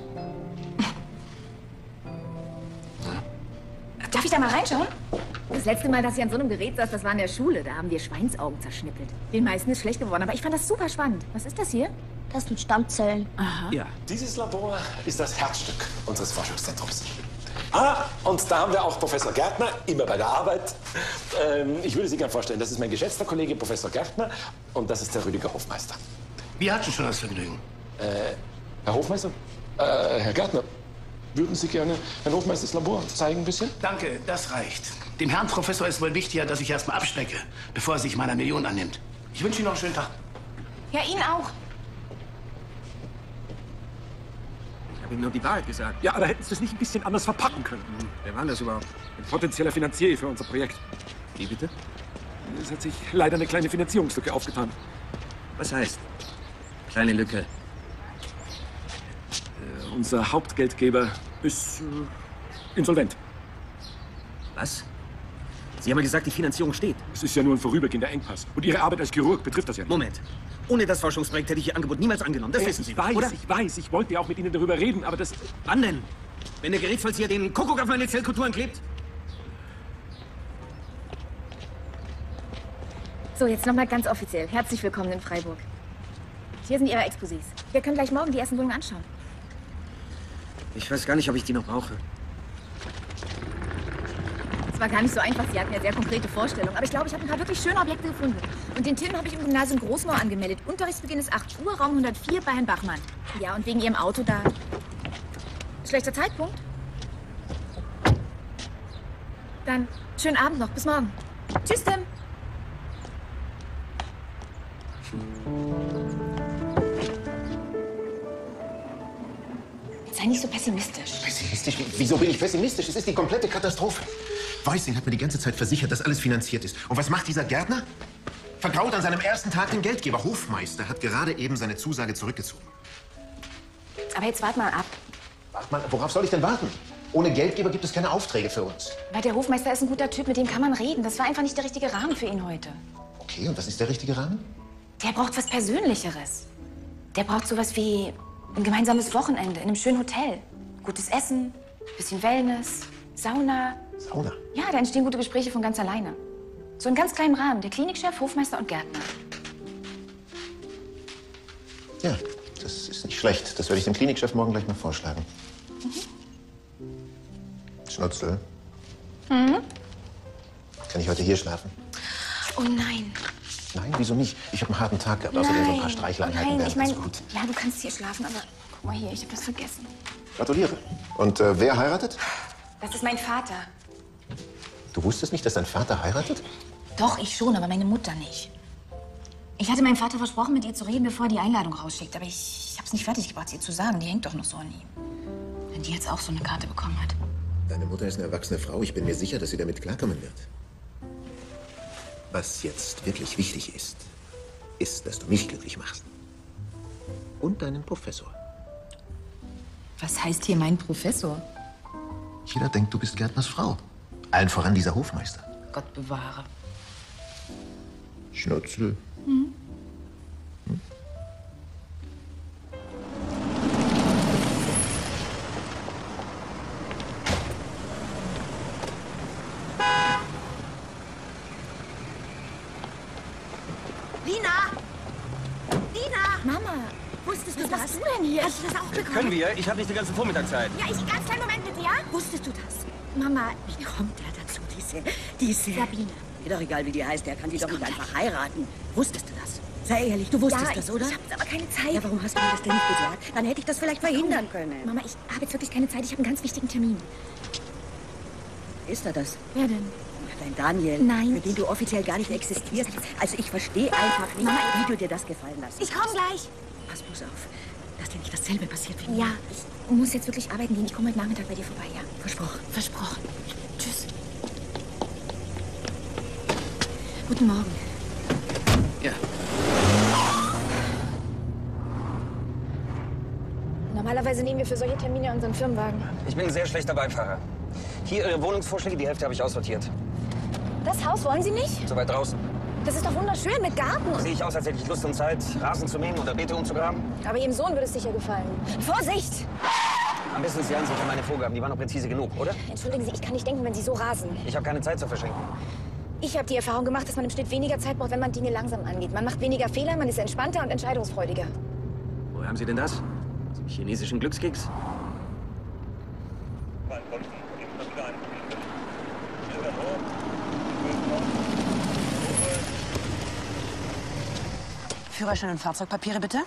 Darf ich da mal reinschauen? Das letzte Mal, dass ich an so einem Gerät saß, das war in der Schule. Da haben wir Schweinsaugen zerschnippelt. Den meisten ist schlecht geworden, aber ich fand das super spannend. Was ist das hier? Das sind Stammzellen. Aha. Ja. Dieses Labor ist das Herzstück unseres Forschungszentrums. Ah, und da haben wir auch Professor Gärtner, immer bei der Arbeit. Ich würde Sie gerne vorstellen, das ist mein geschätzter Kollege Professor Gärtner und das ist der Rüdiger Hofmeister. Wir hatten schon das Vergnügen. Herr Hofmeister? Herr Gärtner, würden Sie gerne Herrn Hofmeisters Labor zeigen ein bisschen? Danke, das reicht. Dem Herrn Professor ist wohl wichtiger, dass ich erstmal abstecke, bevor er sich meiner Million annimmt. Ich wünsche Ihnen noch einen schönen Tag. Ja, Ihnen auch. Ich habe ihm nur die Wahrheit gesagt. Ja, aber hätten Sie das nicht ein bisschen anders verpacken können? Wer war denn das überhaupt? Ein potenzieller Finanzier für unser Projekt. Wie bitte? Es hat sich leider eine kleine Finanzierungslücke aufgetan. Was heißt? Kleine Lücke. Unser Hauptgeldgeber ist insolvent. Was? Sie haben ja gesagt, die Finanzierung steht. Es ist ja nur ein vorübergehender Engpass. Und Ihre Arbeit als Chirurg betrifft das ja nicht. Moment. Ohne das Forschungsprojekt hätte ich Ihr Angebot niemals angenommen. Das wissen Sie, oder? Ich weiß. Ich wollte ja auch mit Ihnen darüber reden, aber das... Wann denn? Wenn der Gerätvollzieher den Kuckuck auf meine Zellkulturen klebt? So, jetzt nochmal ganz offiziell. Herzlich willkommen in Freiburg. Hier sind Ihre Exposés. Wir können gleich morgen die ersten Wohnungen anschauen. Ich weiß gar nicht, ob ich die noch brauche. Es war gar nicht so einfach. Sie hatten ja sehr konkrete Vorstellungen. Aber ich glaube, ich habe ein paar wirklich schöne Objekte gefunden. Und den Tim habe ich im Gymnasium Großmau angemeldet. Unterrichtsbeginn ist 8 Uhr, Raum 104 bei Herrn Bachmann. Ja, und wegen Ihrem Auto da. Schlechter Zeitpunkt? Dann schönen Abend noch. Bis morgen. Tschüss, Tim. Sei nicht so pessimistisch. Pessimistisch? Wieso bin ich pessimistisch? Es ist die komplette Katastrophe. Weißing hat mir die ganze Zeit versichert, dass alles finanziert ist. Und was macht dieser Gärtner? Vergraut an seinem ersten Tag den Geldgeber. Hofmeister hat gerade eben seine Zusage zurückgezogen. Aber jetzt wart mal ab. Wart mal, worauf soll ich denn warten? Ohne Geldgeber gibt es keine Aufträge für uns. Weil der Hofmeister ist ein guter Typ, mit dem kann man reden. Das war einfach nicht der richtige Rahmen für ihn heute. Okay, und was ist der richtige Rahmen? Der braucht was Persönlicheres. Der braucht sowas wie ein gemeinsames Wochenende in einem schönen Hotel. Gutes Essen, bisschen Wellness, Sauna. Sauna? Ja, da entstehen gute Gespräche von ganz alleine. So in ganz kleinem Rahmen. Der Klinikchef, Hofmeister und Gärtner. Ja, das ist nicht schlecht. Das werde ich dem Klinikchef morgen gleich mal vorschlagen. Schnutzel, Mhm. kann ich heute hier schlafen? Oh nein. Nein, wieso nicht? Ich habe einen harten Tag gehabt. Außerdem so ein paar Streicheleinheiten Nein, wären ich meine, ganz gut. ja, du kannst hier schlafen, aber guck mal hier, ich habe das vergessen. Gratuliere. Und wer heiratet? Das ist mein Vater. Du wusstest nicht, dass dein Vater heiratet? Doch, ich schon, aber meine Mutter nicht. Ich hatte meinem Vater versprochen, mit ihr zu reden, bevor er die Einladung rausschickt. Aber ich habe es nicht fertig gebracht, ihr zu sagen. Die hängt doch noch so an ihm. Wenn die jetzt auch so eine Karte bekommen hat. Deine Mutter ist eine erwachsene Frau. Ich bin mir sicher, dass sie damit klarkommen wird. Was jetzt wirklich wichtig ist, ist, dass du mich glücklich machst. Und deinen Professor. Was heißt hier mein Professor? Jeder denkt, du bist Gärtners Frau. Allen voran dieser Hofmeister. Gott bewahre. Schnutzel. Hm? Lina! Lina! Mama, wusstest du Was das? machst du denn hier? Hast du das auch bekommen? Können wir? Ich habe nicht die ganze Vormittagszeit. Ja, ich ganz kleinen Moment bitte, ja? Wusstest du das? Mama, wie kommt der dazu, diese... Sabine. Mir doch egal, wie die heißt, der kann sie doch nicht einfach heiraten. Wusstest du das? Sei ehrlich, du wusstest Ja, das, oder? ich hab aber keine Zeit. Ja, warum hast du mir das denn nicht gesagt? Dann hätte ich das vielleicht verhindern können. Mama, ich habe jetzt wirklich keine Zeit. Ich habe einen ganz wichtigen Termin. Ist er das? Wer denn? Dein Daniel, Nein. für den du offiziell gar nicht existierst. Also ich verstehe einfach nicht, Mama, wie du dir das gefallen lässt. Ich komme gleich. Pass bloß auf, dass dir nicht dasselbe passiert wie mir. Ja, ich muss jetzt wirklich arbeiten gehen. Ich komme heute Nachmittag bei dir vorbei, ja? Versprochen. Versprochen. Tschüss. Guten Morgen. Ja. Normalerweise nehmen wir für solche Termine unseren Firmenwagen. Ich bin ein sehr schlechter Beifahrer. Hier Ihre Wohnungsvorschläge, die Hälfte habe ich aussortiert. Das Haus wollen Sie nicht? So weit draußen. Das ist doch wunderschön mit Garten. Sehe ich aus, als hätte ich Lust und Zeit, Rasen zu mähen oder Beete umzugraben? Aber Ihrem Sohn würde es sicher gefallen. Vorsicht! Am besten Sie hören sich an meine Vorgaben. Die waren doch präzise genug, oder? Entschuldigen Sie, ich kann nicht denken, wenn Sie so rasen. Ich habe keine Zeit zu verschenken. Ich habe die Erfahrung gemacht, dass man im Schnitt weniger Zeit braucht, wenn man Dinge langsam angeht. Man macht weniger Fehler, man ist entspannter und entscheidungsfreudiger. Woher haben Sie denn das? Zum chinesischen Glückskeks? Führerschein und Fahrzeugpapiere, bitte.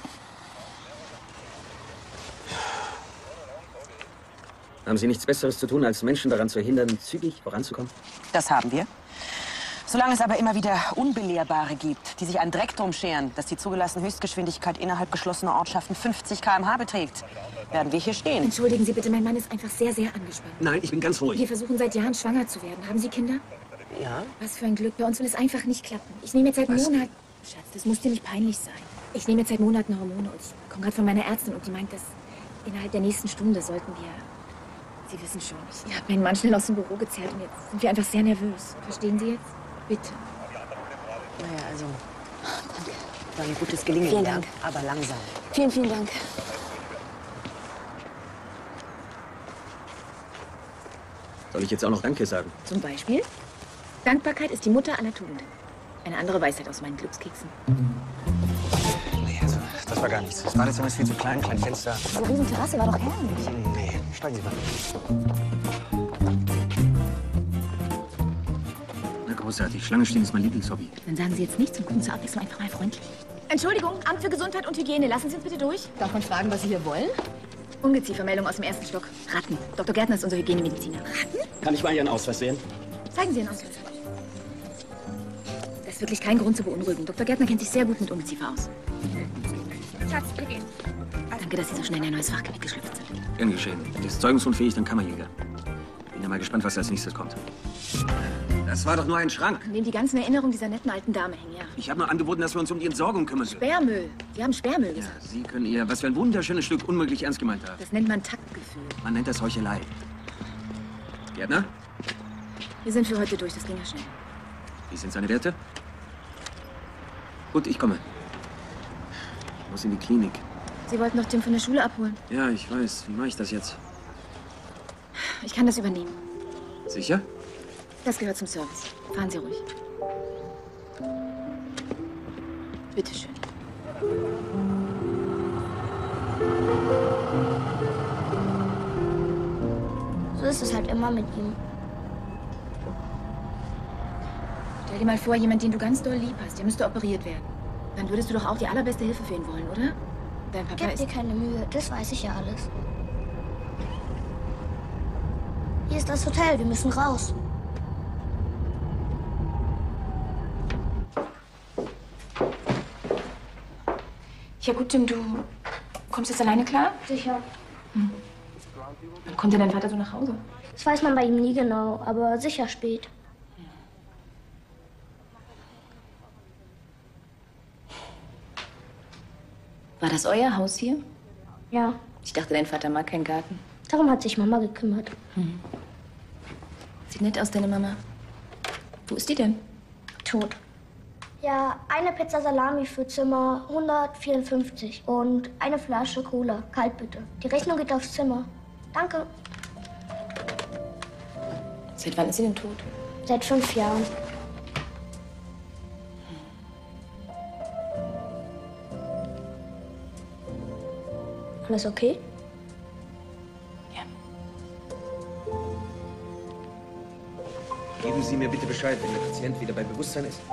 Haben Sie nichts Besseres zu tun, als Menschen daran zu hindern, zügig voranzukommen? Das haben wir. Solange es aber immer wieder Unbelehrbare gibt, die sich an Dreck drum scheren, dass die zugelassene Höchstgeschwindigkeit innerhalb geschlossener Ortschaften 50 km/h beträgt, werden wir hier stehen. Entschuldigen Sie bitte, mein Mann ist einfach sehr, sehr angespannt. Nein, ich bin ganz ruhig. Wir versuchen seit Jahren schwanger zu werden. Haben Sie Kinder? Ja. Was für ein Glück. Bei uns will es einfach nicht klappen. Ich nehme jetzt seit Monaten... Schatz, das muss dir nicht peinlich sein. Ich nehme jetzt seit Monaten Hormone und ich komme gerade von meiner Ärztin und die meint, dass innerhalb der nächsten Stunde sollten wir... Sie wissen schon, ich habe meinen Mann schnell aus dem Büro gezerrt und jetzt sind wir einfach sehr nervös. Verstehen Sie jetzt? Bitte. Naja, also, danke. War ein gutes Gelingen. Vielen Dank. Aber langsam. Vielen, vielen Dank. Soll ich jetzt auch noch Danke sagen? Zum Beispiel, Dankbarkeit ist die Mutter aller Tugenden. Eine andere Weisheit aus meinen Glückskeksen. Nee, also, das war gar nichts. Das Badezimmer ist viel zu klein, kein Fenster. Diese riesen Terrasse war doch herrlich. Nee, steigen Sie mal. Na, großartig. Schlange stehen ist mein Lieblingshobby. Dann sagen Sie jetzt nichts und gucken zur Abwechslung einfach mal freundlich. Entschuldigung, Amt für Gesundheit und Hygiene, lassen Sie uns bitte durch. Darf man fragen, was Sie hier wollen? Ungeziefermeldung aus dem 1. Stock. Ratten. Dr. Gärtner ist unser Hygienemediziner. Ratten? Kann ich mal Ihren Ausweis sehen? Zeigen Sie Ihren Ausweis. Das ist wirklich kein Grund zur Beunruhigung. Dr. Gärtner kennt sich sehr gut mit Ungeziefer aus. Schatz, wir gehen. Danke, dass Sie so schnell in ein neues Fachgebiet geschlüpft sind. Gern geschehen. Ist zeugungsunfähig, dann Kammerjäger. Bin ja mal gespannt, was als nächstes kommt. Das war doch nur ein Schrank. An dem die ganzen Erinnerungen dieser netten alten Dame hängen, ja. Ich habe nur angeboten, dass wir uns um die Entsorgung kümmern. Sperrmüll. Sie haben Sperrmüll gesagt. Sie können ihr, was für ein wunderschönes Stück, unmöglich ernst gemeint haben. Das nennt man Taktgefühl. Man nennt das Heuchelei. Gärtner? Wir sind für heute durch, das ging ja schnell. Wie sind seine Werte? Gut, ich komme. Ich muss in die Klinik. Sie wollten doch Tim von der Schule abholen. Ja, ich weiß. Wie mache ich das jetzt? Ich kann das übernehmen. Sicher? Das gehört zum Service. Fahren Sie ruhig. Bitte schön. So ist es halt immer mit ihm. Stell dir mal vor, jemand, den du ganz doll lieb hast, der müsste operiert werden. Dann würdest du doch auch die allerbeste Hilfe für ihn wollen, oder? Dein Papa Gib dir keine Mühe, das weiß ich ja alles. Hier ist das Hotel, wir müssen raus. Ja gut, Tim, du kommst jetzt alleine klar? Sicher. Wann kommt denn dein Vater so nach Hause? Das weiß man bei ihm nie genau, aber sicher spät. War das euer Haus hier? Ja, Ich dachte, dein Vater mag keinen Garten. darum hat sich Mama gekümmert. Sieht nett aus, deine Mama. Wo ist die denn? Tot. Ja, eine Pizza Salami für Zimmer 154 und eine Flasche Cola. Kalt bitte. Die Rechnung geht aufs Zimmer. Danke. Seit wann ist sie denn tot? Seit 5 Jahren. Alles okay? Geben Sie mir bitte Bescheid, wenn der Patient wieder bei Bewusstsein ist.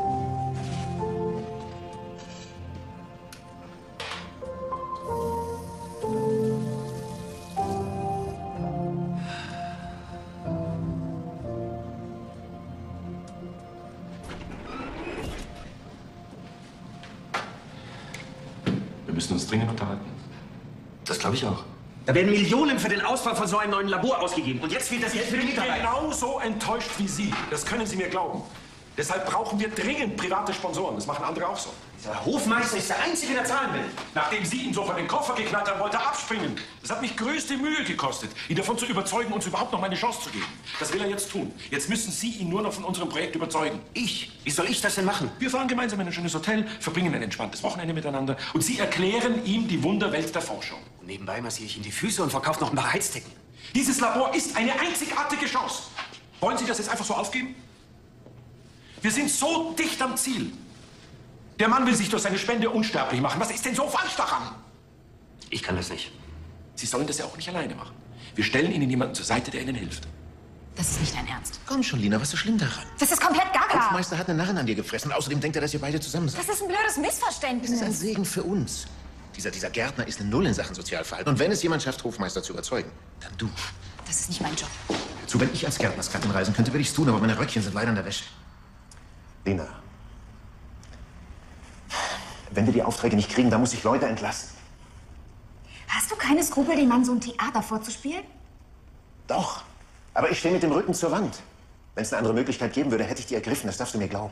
Wir müssen uns dringend unterhalten. Das glaube ich auch. Da werden Millionen für den Ausbau von so einem neuen Labor ausgegeben. Und jetzt fehlt das Geld für die Ich bin Mitarbeiter. genauso enttäuscht wie Sie. Das können Sie mir glauben. Deshalb brauchen wir dringend private Sponsoren. Das machen andere auch so. Der Hofmeister ist der Einzige, der zahlen will. Nachdem Sie ihn so von den Koffer geknallt haben, wollte er abspringen. Das hat mich größte Mühe gekostet, ihn davon zu überzeugen, uns überhaupt noch mal eine Chance zu geben. Das will er jetzt tun. Jetzt müssen Sie ihn nur noch von unserem Projekt überzeugen. Ich? Wie soll ich das denn machen? Wir fahren gemeinsam in ein schönes Hotel, verbringen ein entspanntes Wochenende miteinander und Sie erklären ihm die Wunderwelt der Forschung. Und nebenbei massiere ich ihm die Füße und verkaufe noch ein paar Heizdecken. Dieses Labor ist eine einzigartige Chance. Wollen Sie das jetzt einfach so aufgeben? Wir sind so dicht am Ziel. Der Mann will sich durch seine Spende unsterblich machen. Was ist denn so falsch daran? Ich kann das nicht. Sie sollen das ja auch nicht alleine machen. Wir stellen Ihnen jemanden zur Seite, der Ihnen hilft. Das ist nicht dein Ernst. Komm schon, Lina, was ist so schlimm daran? Das ist komplett gaga. Der Hofmeister hat eine Narren an dir gefressen. Außerdem denkt er, dass ihr beide zusammen seid. Das ist ein blödes Missverständnis. Das ist ein Segen für uns. Dieser Gärtner ist eine Null in Sachen Sozialverhalten. Und wenn es jemand schafft, Hofmeister zu überzeugen, dann du. Das ist nicht mein Job. So, wenn ich als Gärtnersgattin reisen könnte, würde ich's tun, aber meine Röckchen sind leider in der Wäsche. Lina, wenn wir die Aufträge nicht kriegen, dann muss ich Leute entlassen. Hast du keine Skrupel, dem Mann so ein Theater vorzuspielen? Doch, aber ich stehe mit dem Rücken zur Wand. Wenn es eine andere Möglichkeit geben würde, hätte ich die ergriffen, das darfst du mir glauben.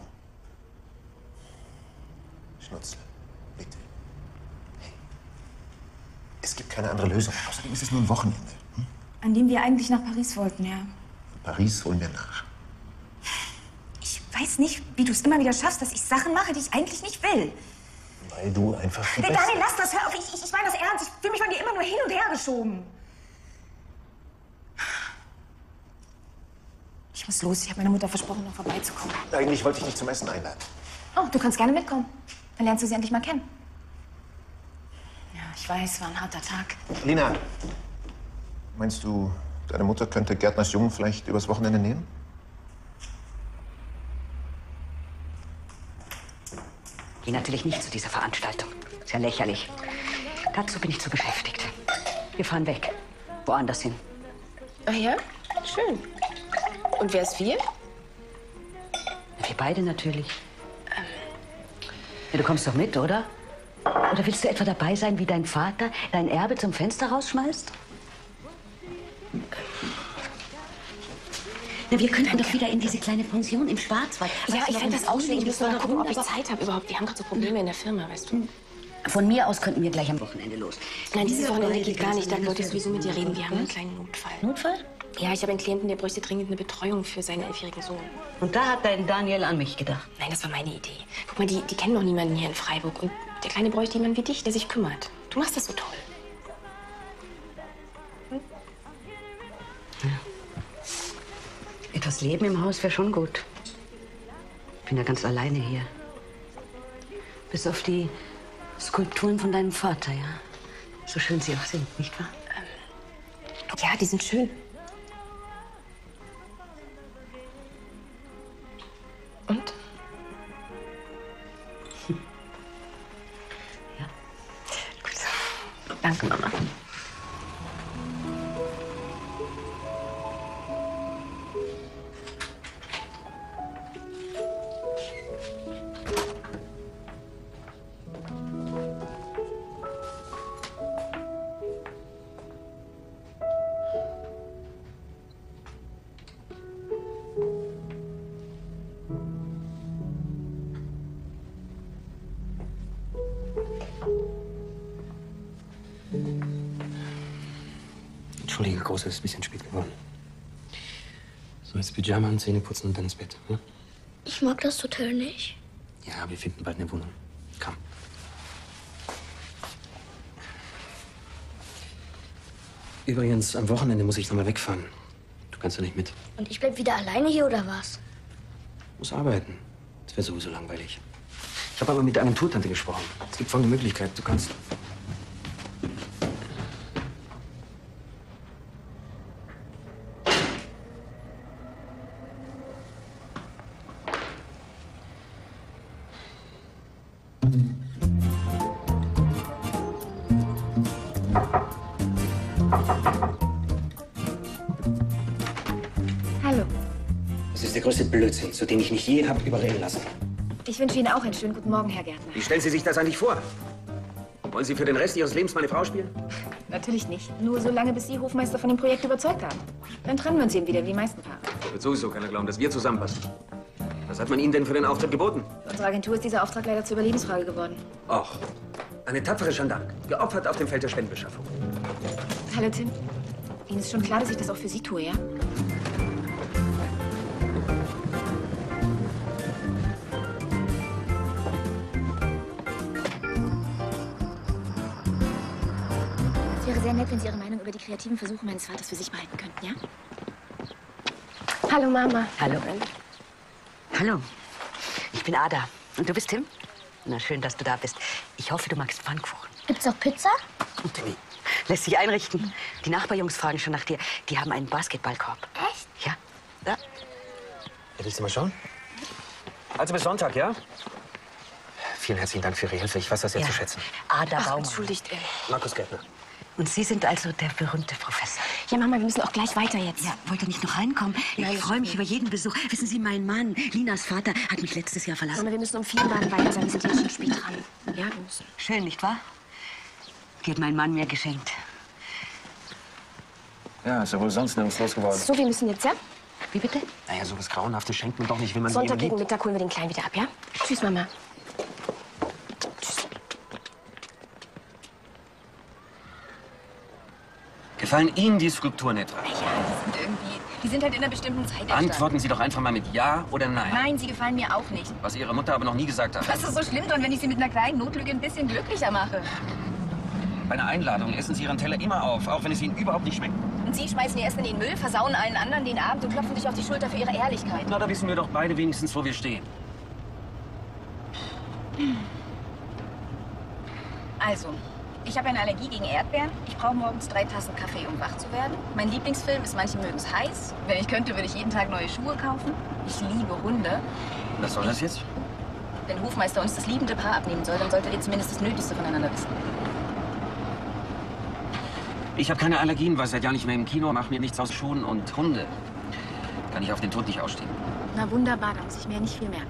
Schnutzel, bitte. Hey. Es gibt keine andere Lösung. Außerdem ist es nur ein Wochenende. An dem wir eigentlich nach Paris wollten, ja. Paris holen wir nach. Ich weiß nicht, wie du es immer wieder schaffst, dass ich Sachen mache, die ich eigentlich nicht will. Weil du einfach die Nee, Beste Daniel, lass das, hör auf. Ich meine das ernst. Ich fühle mich von dir immer nur hin und her geschoben. Ich muss los. Ich habe meiner Mutter versprochen, noch vorbeizukommen. Eigentlich wollte ich dich zum Essen einladen. Oh, du kannst gerne mitkommen. Dann lernst du sie endlich mal kennen. Ja, ich weiß, war ein harter Tag. Lina, meinst du, deine Mutter könnte Gärtners Jungen vielleicht übers Wochenende nehmen? Geh natürlich nicht zu dieser Veranstaltung. Ist ja lächerlich. Dazu bin ich zu beschäftigt. Wir fahren weg. Woanders hin. Ach ja? Schön. Und wer ist wir? Wir beide natürlich. Ja, du kommst doch mit, oder? Oder willst du etwa dabei sein, wie dein Vater dein Erbe zum Fenster rausschmeißt? Na, wir könnten doch wieder in diese kleine Pension im Schwarzwald. Ja, ich fände das auch schön. Ich muss mal gucken, ob ich Zeit habe überhaupt. Wir haben gerade so Probleme in der Firma, weißt du. Von mir aus könnten wir gleich am Wochenende los. Nein, dieses Wochenende geht gar nicht. Da wollte ich sowieso mit dir reden. Wir haben einen kleinen Notfall. Notfall? Ja, ich habe einen Klienten, der bräuchte dringend eine Betreuung für seinen 11-jährigen Sohn. Und da hat dein Daniel an mich gedacht. Nein, das war meine Idee. Guck mal, die kennen noch niemanden hier in Freiburg. Und der Kleine bräuchte jemanden wie dich, der sich kümmert. Du machst das so toll. Ja. Etwas Leben im Haus wäre schon gut. Ich bin ja ganz alleine hier. Bis auf die Skulpturen von deinem Vater, ja. So schön sie auch sind, nicht wahr? Ja, die sind schön. Und? Ja. Gut. Danke, Mama. Entschuldige, Große, es ist ein bisschen spät geworden. So, jetzt Pyjama und Zähne putzen und dann ins Bett. Ja? Ich mag das Hotel nicht. Ja, wir finden bald eine Wohnung. Komm. Übrigens, am Wochenende muss ich noch mal wegfahren. Du kannst ja nicht mit. Und ich bleib wieder alleine hier, oder was? Muss arbeiten. Das wäre sowieso langweilig. Ich habe aber mit der Agenturtante gesprochen. Es gibt folgende Möglichkeit. Du kannst... Hallo. Das ist der größte Blödsinn, zu dem ich mich je habe überreden lassen. Ich wünsche Ihnen auch einen schönen guten Morgen, Herr Gärtner. Wie stellen Sie sich das eigentlich vor? Wollen Sie für den Rest Ihres Lebens meine Frau spielen? Natürlich nicht. Nur so lange, bis Sie Hofmeister von dem Projekt überzeugt haben. Dann trennen wir uns eben wieder, wie die meisten Paare. Da wird sowieso keiner glauben, dass wir zusammenpassen. Das Was hat man Ihnen denn für den Auftritt geboten? Für unsere Agentur ist dieser Auftrag leider zur Überlebensfrage geworden. Och, eine tapfere Jeanne d'Arc, geopfert auf dem Feld der Spendenbeschaffung. Hallo, Tim. Ihnen ist schon klar, dass ich das auch für Sie tue, ja? Es wäre sehr nett, wenn Sie Ihre Meinung über die kreativen Versuche meines Vaters für sich behalten könnten, ja? Hallo, Mama. Hallo. Hallo. Ich bin Ada. Und du bist Tim? Na, schön, dass du da bist. Ich hoffe, du magst Pfannkuchen. Gibt's auch Pizza? Timmy, lässt sich einrichten. Die Nachbarjungs fragen schon nach dir. Die haben einen Basketballkorb. Echt? Ja. Da. Willst du mal schauen? Also bis Sonntag, ja? Vielen herzlichen Dank für Ihre Hilfe. Ich weiß das sehr zu schätzen. Ada Baumann. Entschuldigt. Markus Gärtner. Und Sie sind also der berühmte Professor. Ja, Mama, wir müssen auch gleich weiter jetzt. Ja, wollt ihr nicht noch reinkommen? Ich freue mich über jeden Besuch. Wissen Sie, mein Mann, Linas Vater, hat mich letztes Jahr verlassen. Mama, wir müssen um 4 Uhr weiter sein. Wir sind jetzt schon spät dran. Ja, wir müssen. Schön, nicht wahr? Die hat mein Mann mir geschenkt. Ja, ist ja wohl sonst nirgends los geworden. So, wir müssen jetzt, ja? Wie bitte? Naja, so was Grauenhaftes schenkt man doch nicht, wenn man Sonntag jemanden gegen liebt. Mittag holen wir den Kleinen wieder ab, ja? Tschüss, Mama. Gefallen Ihnen die Skulpturen etwa? Die sind halt in einer bestimmten Zeit Antworten Sie doch einfach mal mit Ja oder Nein. Nein, sie gefallen mir auch nicht. Was Ihre Mutter aber noch nie gesagt hat. Was ist so schlimm dran, wenn ich sie mit einer kleinen Notlüge ein bisschen glücklicher mache? Bei einer Einladung essen Sie Ihren Teller immer auf, auch wenn es Ihnen überhaupt nicht schmeckt. Und sie schmeißen ihr Essen in den Müll, versauen allen anderen den Abend und klopfen sich auf die Schulter für ihre Ehrlichkeit. Na, da wissen wir doch beide wenigstens, wo wir stehen. Also, ich habe eine Allergie gegen Erdbeeren. Ich brauche morgens 3 Tassen Kaffee, um wach zu werden. Mein Lieblingsfilm ist Manche mögen es heiß. Wenn ich könnte, würde ich jeden Tag neue Schuhe kaufen. Ich liebe Hunde. Was soll das jetzt? Wenn Hofmeister uns das liebende Paar abnehmen soll, dann solltet ihr zumindest das Nötigste voneinander wissen. Ich habe keine Allergien, war seit Jahren nicht mehr im Kino, mach mir nichts aus Schuhen und Hunde. Kann ich auf den Tod nicht ausstehen. Na wunderbar, da muss ich mir nicht viel merken.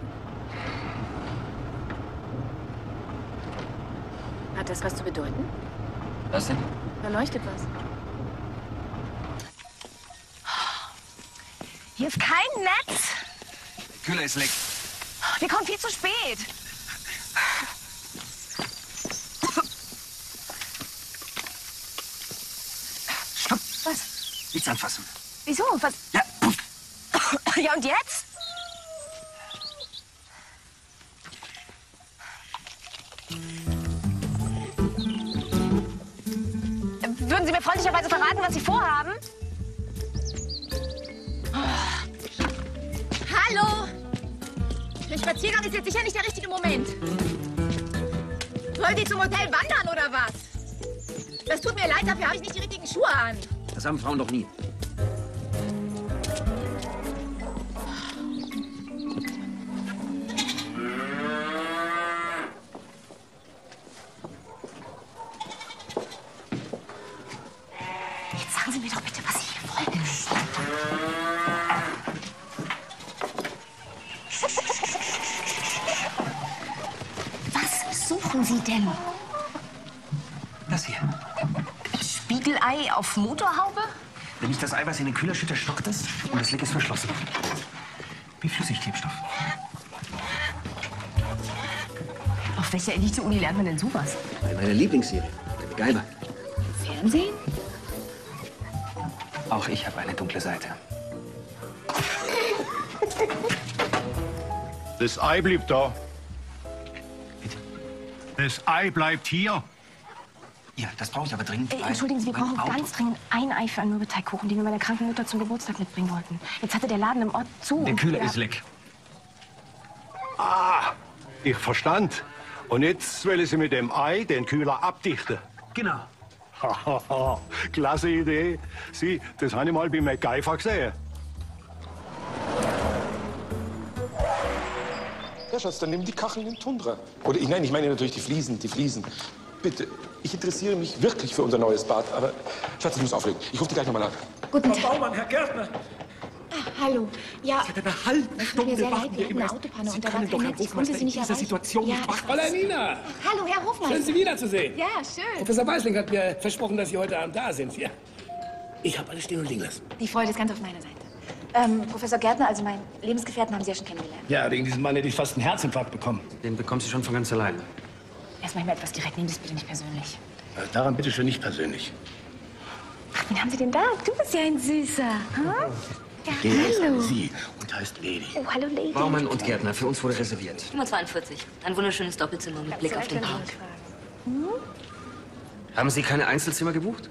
Hat das was zu bedeuten? Was denn? Da leuchtet was. Hier ist kein Netz. Der Kühler ist leck. Wir kommen viel zu spät. Stopp! Was? Nichts anfassen. Wieso? Was? Ja. Ja, und jetzt? Würden Sie mir freundlicherweise verraten, was Sie vorhaben? Hallo! Der Spaziergang ist jetzt sicher nicht der richtige Moment. Wollen Sie zum Hotel wandern oder was? Das tut mir leid, dafür habe ich nicht die richtigen Schuhe an. Das haben Frauen doch nie. Jetzt sagen Sie mir doch bitte, was Sie hier wollen. Was suchen Sie denn? Das hier. Spiegelei auf Motorhaube? Wenn ich das Eiweiß in den Kühler schütte, stockt es und das Leck ist verschlossen. Wie Flüssigklebstoff. Auf welcher Elite-Uni lernt man denn sowas? Bei meiner Lieblingsserie, der MacGyver. Fernsehen? Auch ich habe eine dunkle Seite. Das Ei bleibt da. Das Ei bleibt hier. Ja, das brauche ich aber dringend. Entschuldigen Sie, wir mein brauchen Auto- ganz dringend ein Ei für einen Mürbeteigkuchen, den wir meiner kranken Mutter zum Geburtstag mitbringen wollten. Jetzt hatte der Laden im Ort zu. Der und Kühler wir- ist leck. Ah, ich verstand. Und jetzt wollen Sie mit dem Ei den Kühler abdichten. Genau. Hahaha, klasse Idee. Sie, das habe ich mal bei MacGyver gesehen. Ja, Schatz, dann nimm die Kacheln in Tundra. Oder nein, ich meine natürlich die Fliesen, die Fliesen. Bitte, ich interessiere mich wirklich für unser neues Bad, aber Schatz, ich muss auflegen. Ich rufe dich gleich nochmal an. Guten Frau Baumann, Herr Gärtner. Hallo. Ja, Seit einer halben es tut mir Stunde sehr leid, warten wir wir hatten immer. eine Autopanne Sie und da war können doch kein Herrn Netz. Ich konnte Hofmeister Sie nicht in dieser erreichen. Situation nicht ich machen. Fräulein Nina! Hallo, Herr Hofmeister. Schön, Sie wiederzusehen. Ja, schön. Professor Weisling hat mir versprochen, dass Sie heute Abend da sind. Ja. Ich habe alles stehen und liegen lassen. Die Freude ist ganz auf meiner Seite. Professor Gärtner, also meinen Lebensgefährten, haben Sie ja schon kennengelernt. Ja, wegen diesem Mann hätte ich fast einen Herzinfarkt bekommen. Den bekommt sie schon von ganz allein. Er ist manchmal etwas direkt. Nehmen Sie es bitte nicht persönlich. Daran bitte schön nicht persönlich. Ach, wen haben Sie denn da? Du bist ja ein Süßer. Hm? Ja, Der ist hallo. sie und heißt Lady. Oh, hallo, Lady. Baumann und Gärtner, für uns wurde reserviert. Nummer 42. Ein wunderschönes Doppelzimmer mit Blick auf den Park. Haben Sie keine Einzelzimmer gebucht?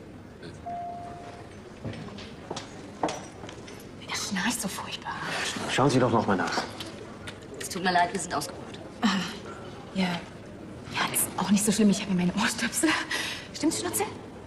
Er schnarcht so furchtbar. Schauen Sie doch noch mal nach. Es tut mir leid, wir sind ausgebucht. Ja. Ja, ist auch nicht so schlimm. Ich habe ja meine Ohrstöpsel. Stimmt's, Schnutze?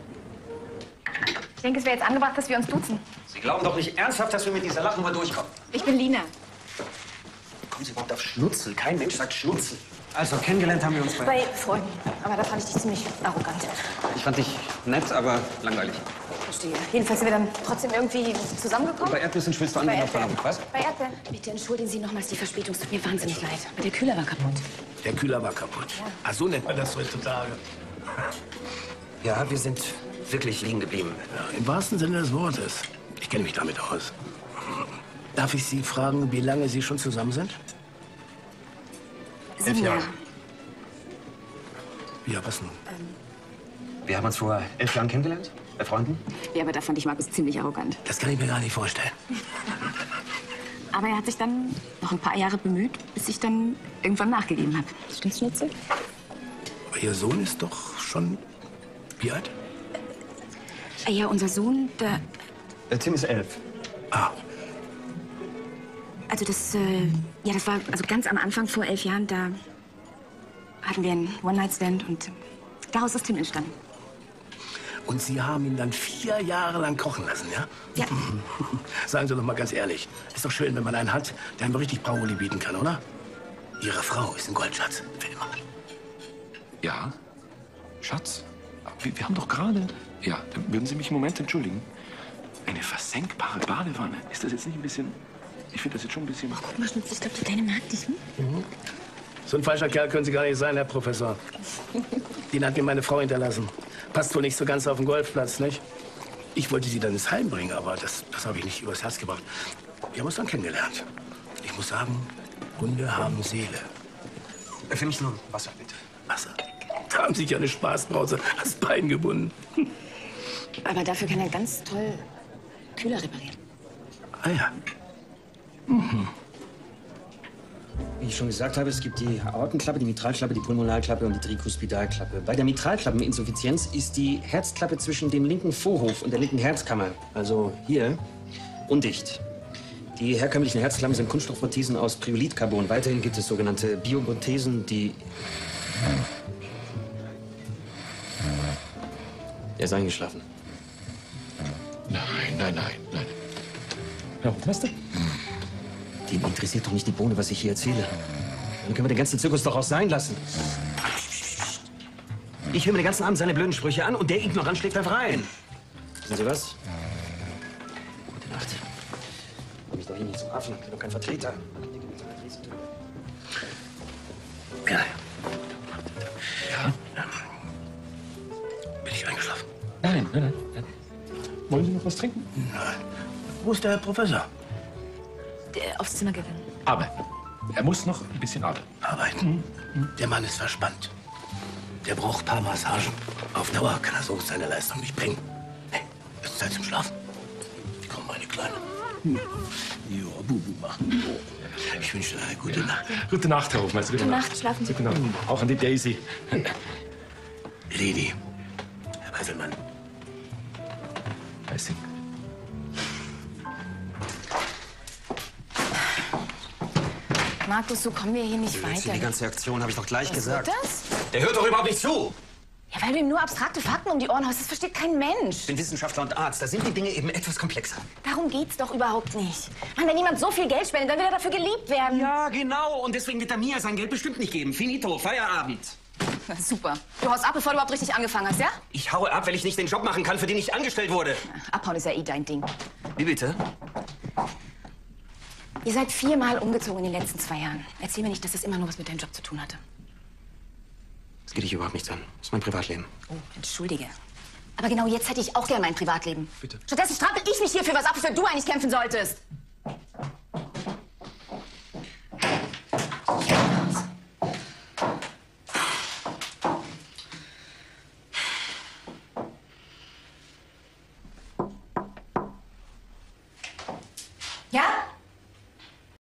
Ich denke, es wäre jetzt angebracht, dass wir uns duzen. Sie glauben doch nicht ernsthaft, dass wir mit dieser Lachnummer durchkommen. Ich bin Lina. Kommen Sie überhaupt auf Schnutzel? Kein Mensch sagt Schnutzel. Also, kennengelernt haben wir uns Bei Freunden. Aber da fand ich dich ziemlich arrogant. Ich fand dich nett, aber langweilig. Verstehe. Jedenfalls sind wir dann trotzdem irgendwie zusammengekommen. Bei Erdnüssen schwitzt du an wie eine Verlangung. Was? Bei Erdbeeren. Bitte entschuldigen Sie nochmals die Verspätung. Es tut mir wahnsinnig leid. Aber der Kühler war kaputt. Der Kühler war kaputt. Ach, so nennt man das heutzutage. Ja, wir sind wirklich liegen geblieben. Ja, im wahrsten Sinne des Wortes. Ich kenne mich damit aus. Darf ich Sie fragen, wie lange Sie schon zusammen sind? 7 Jahre. Ja, was nun? Wir haben uns vor 11 Jahren kennengelernt, bei Freunden. Ja, aber da fand ich Markus ziemlich arrogant. Das kann ich mir gar nicht vorstellen. Aber er hat sich dann noch ein paar Jahre bemüht, bis ich dann irgendwann nachgegeben habe. Stimmt's, Schnutze? Aber Ihr Sohn ist doch schon... Wie alt? Ja, unser Sohn, der... Tim ist 11. Ah. Also das, ja, das war also ganz am Anfang, vor 11 Jahren, da hatten wir einen One-Night-Stand und daraus ist Tim entstanden. Und Sie haben ihn dann 4 Jahre lang kochen lassen, ja? Ja. Sagen Sie doch mal ganz ehrlich, ist doch schön, wenn man einen hat, der einem richtig Paroli bieten kann, oder? Ihre Frau ist ein Goldschatz, für immer. Ja? Schatz? Wir haben doch gerade... Ja, würden Sie mich einen Moment entschuldigen? Eine versenkbare Badewanne. Ist das jetzt nicht ein bisschen... Ich finde das jetzt schon ein bisschen... Guck mal, Schnutz, ich glaube, die Kleine mag dich, hm? So ein falscher Kerl können Sie gar nicht sein, Herr Professor. Den hat mir meine Frau hinterlassen. Passt wohl nicht so ganz auf den Golfplatz, nicht? Ich wollte sie dann ins Heim bringen, aber das habe ich nicht übers Herz gebracht. Wir haben uns dann kennengelernt. Ich muss sagen, Hunde haben Seele. Für mich nur Wasser, bitte. Wasser? Da haben sich ja eine Spaßbrause ans Bein gebunden. Aber dafür kann er ganz toll Kühler reparieren. Ah ja. Mhm. Wie ich schon gesagt habe, es gibt die Aortenklappe, die Mitralklappe, die Pulmonalklappe und die Trikuspidalklappe. Bei der Mitralklappeninsuffizienz ist die Herzklappe zwischen dem linken Vorhof und der linken Herzkammer, also hier, undicht. Die herkömmlichen Herzklappen sind Kunststoffprothesen aus Priolitcarbon. Weiterhin gibt es sogenannte Bioprothesen, die... Er ist eingeschlafen. Nein. Ja, was hast du? Dem interessiert doch nicht die Bohne, was ich hier erzähle. Dann können wir den ganzen Zirkus doch auch sein lassen. Ich höre mir den ganzen Abend seine blöden Sprüche an und der Ignorant schlägt einfach rein. Wissen Sie was? Gute Nacht. Komm mich doch hier nicht zum Affen. Ich bin doch kein Vertreter. Ja. Bin ich eingeschlafen? Nein. Wollen Sie noch was trinken? Nein. Wo ist der Herr Professor? Aufs Zimmer gegangen. Aber er muss noch ein bisschen arbeiten. Der Mann ist verspannt. Der braucht ein paar Massagen. Auf Dauer kann er so seine Leistung nicht bringen. Hey, es ist Zeit zum Schlafen. Komm, meine Kleine. Ja, Bubu machen. Ich wünsche dir eine gute Nacht. Gute Nacht, Herr Hofmeister. Gute Nacht, schlafen Sie. Gute Nacht. Auch an die Daisy. Lady. Herr Weiselmann. Weißing. Markus, so kommen wir hier nicht weiter. Die ganze Aktion habe ich doch gleich gesagt. Was wird das? Der hört doch überhaupt nicht zu. Ja, weil du ihm nur abstrakte Fakten um die Ohren haust. Das versteht kein Mensch. Ich bin Wissenschaftler und Arzt. Da sind die Dinge eben etwas komplexer. Darum geht's doch überhaupt nicht. Mann, wenn jemand so viel Geld spendet, dann will er dafür geliebt werden. Ja, genau. Und deswegen wird er mir sein Geld bestimmt nicht geben. Finito, Feierabend. Na, super. Du haust ab, bevor du überhaupt richtig angefangen hast, ja? Ich haue ab, weil ich nicht den Job machen kann, für den ich angestellt wurde. Abhauen ist ja eh dein Ding. Wie bitte? Ihr seid 4-mal umgezogen in den letzten 2 Jahren. Erzähl mir nicht, dass das immer nur was mit deinem Job zu tun hatte. Das geht dich überhaupt nichts an. Das ist mein Privatleben. Oh, entschuldige. Aber genau jetzt hätte ich auch gern mein Privatleben. Bitte. Stattdessen strampel ich mich hier für was ab, wofür du eigentlich kämpfen solltest. Ja?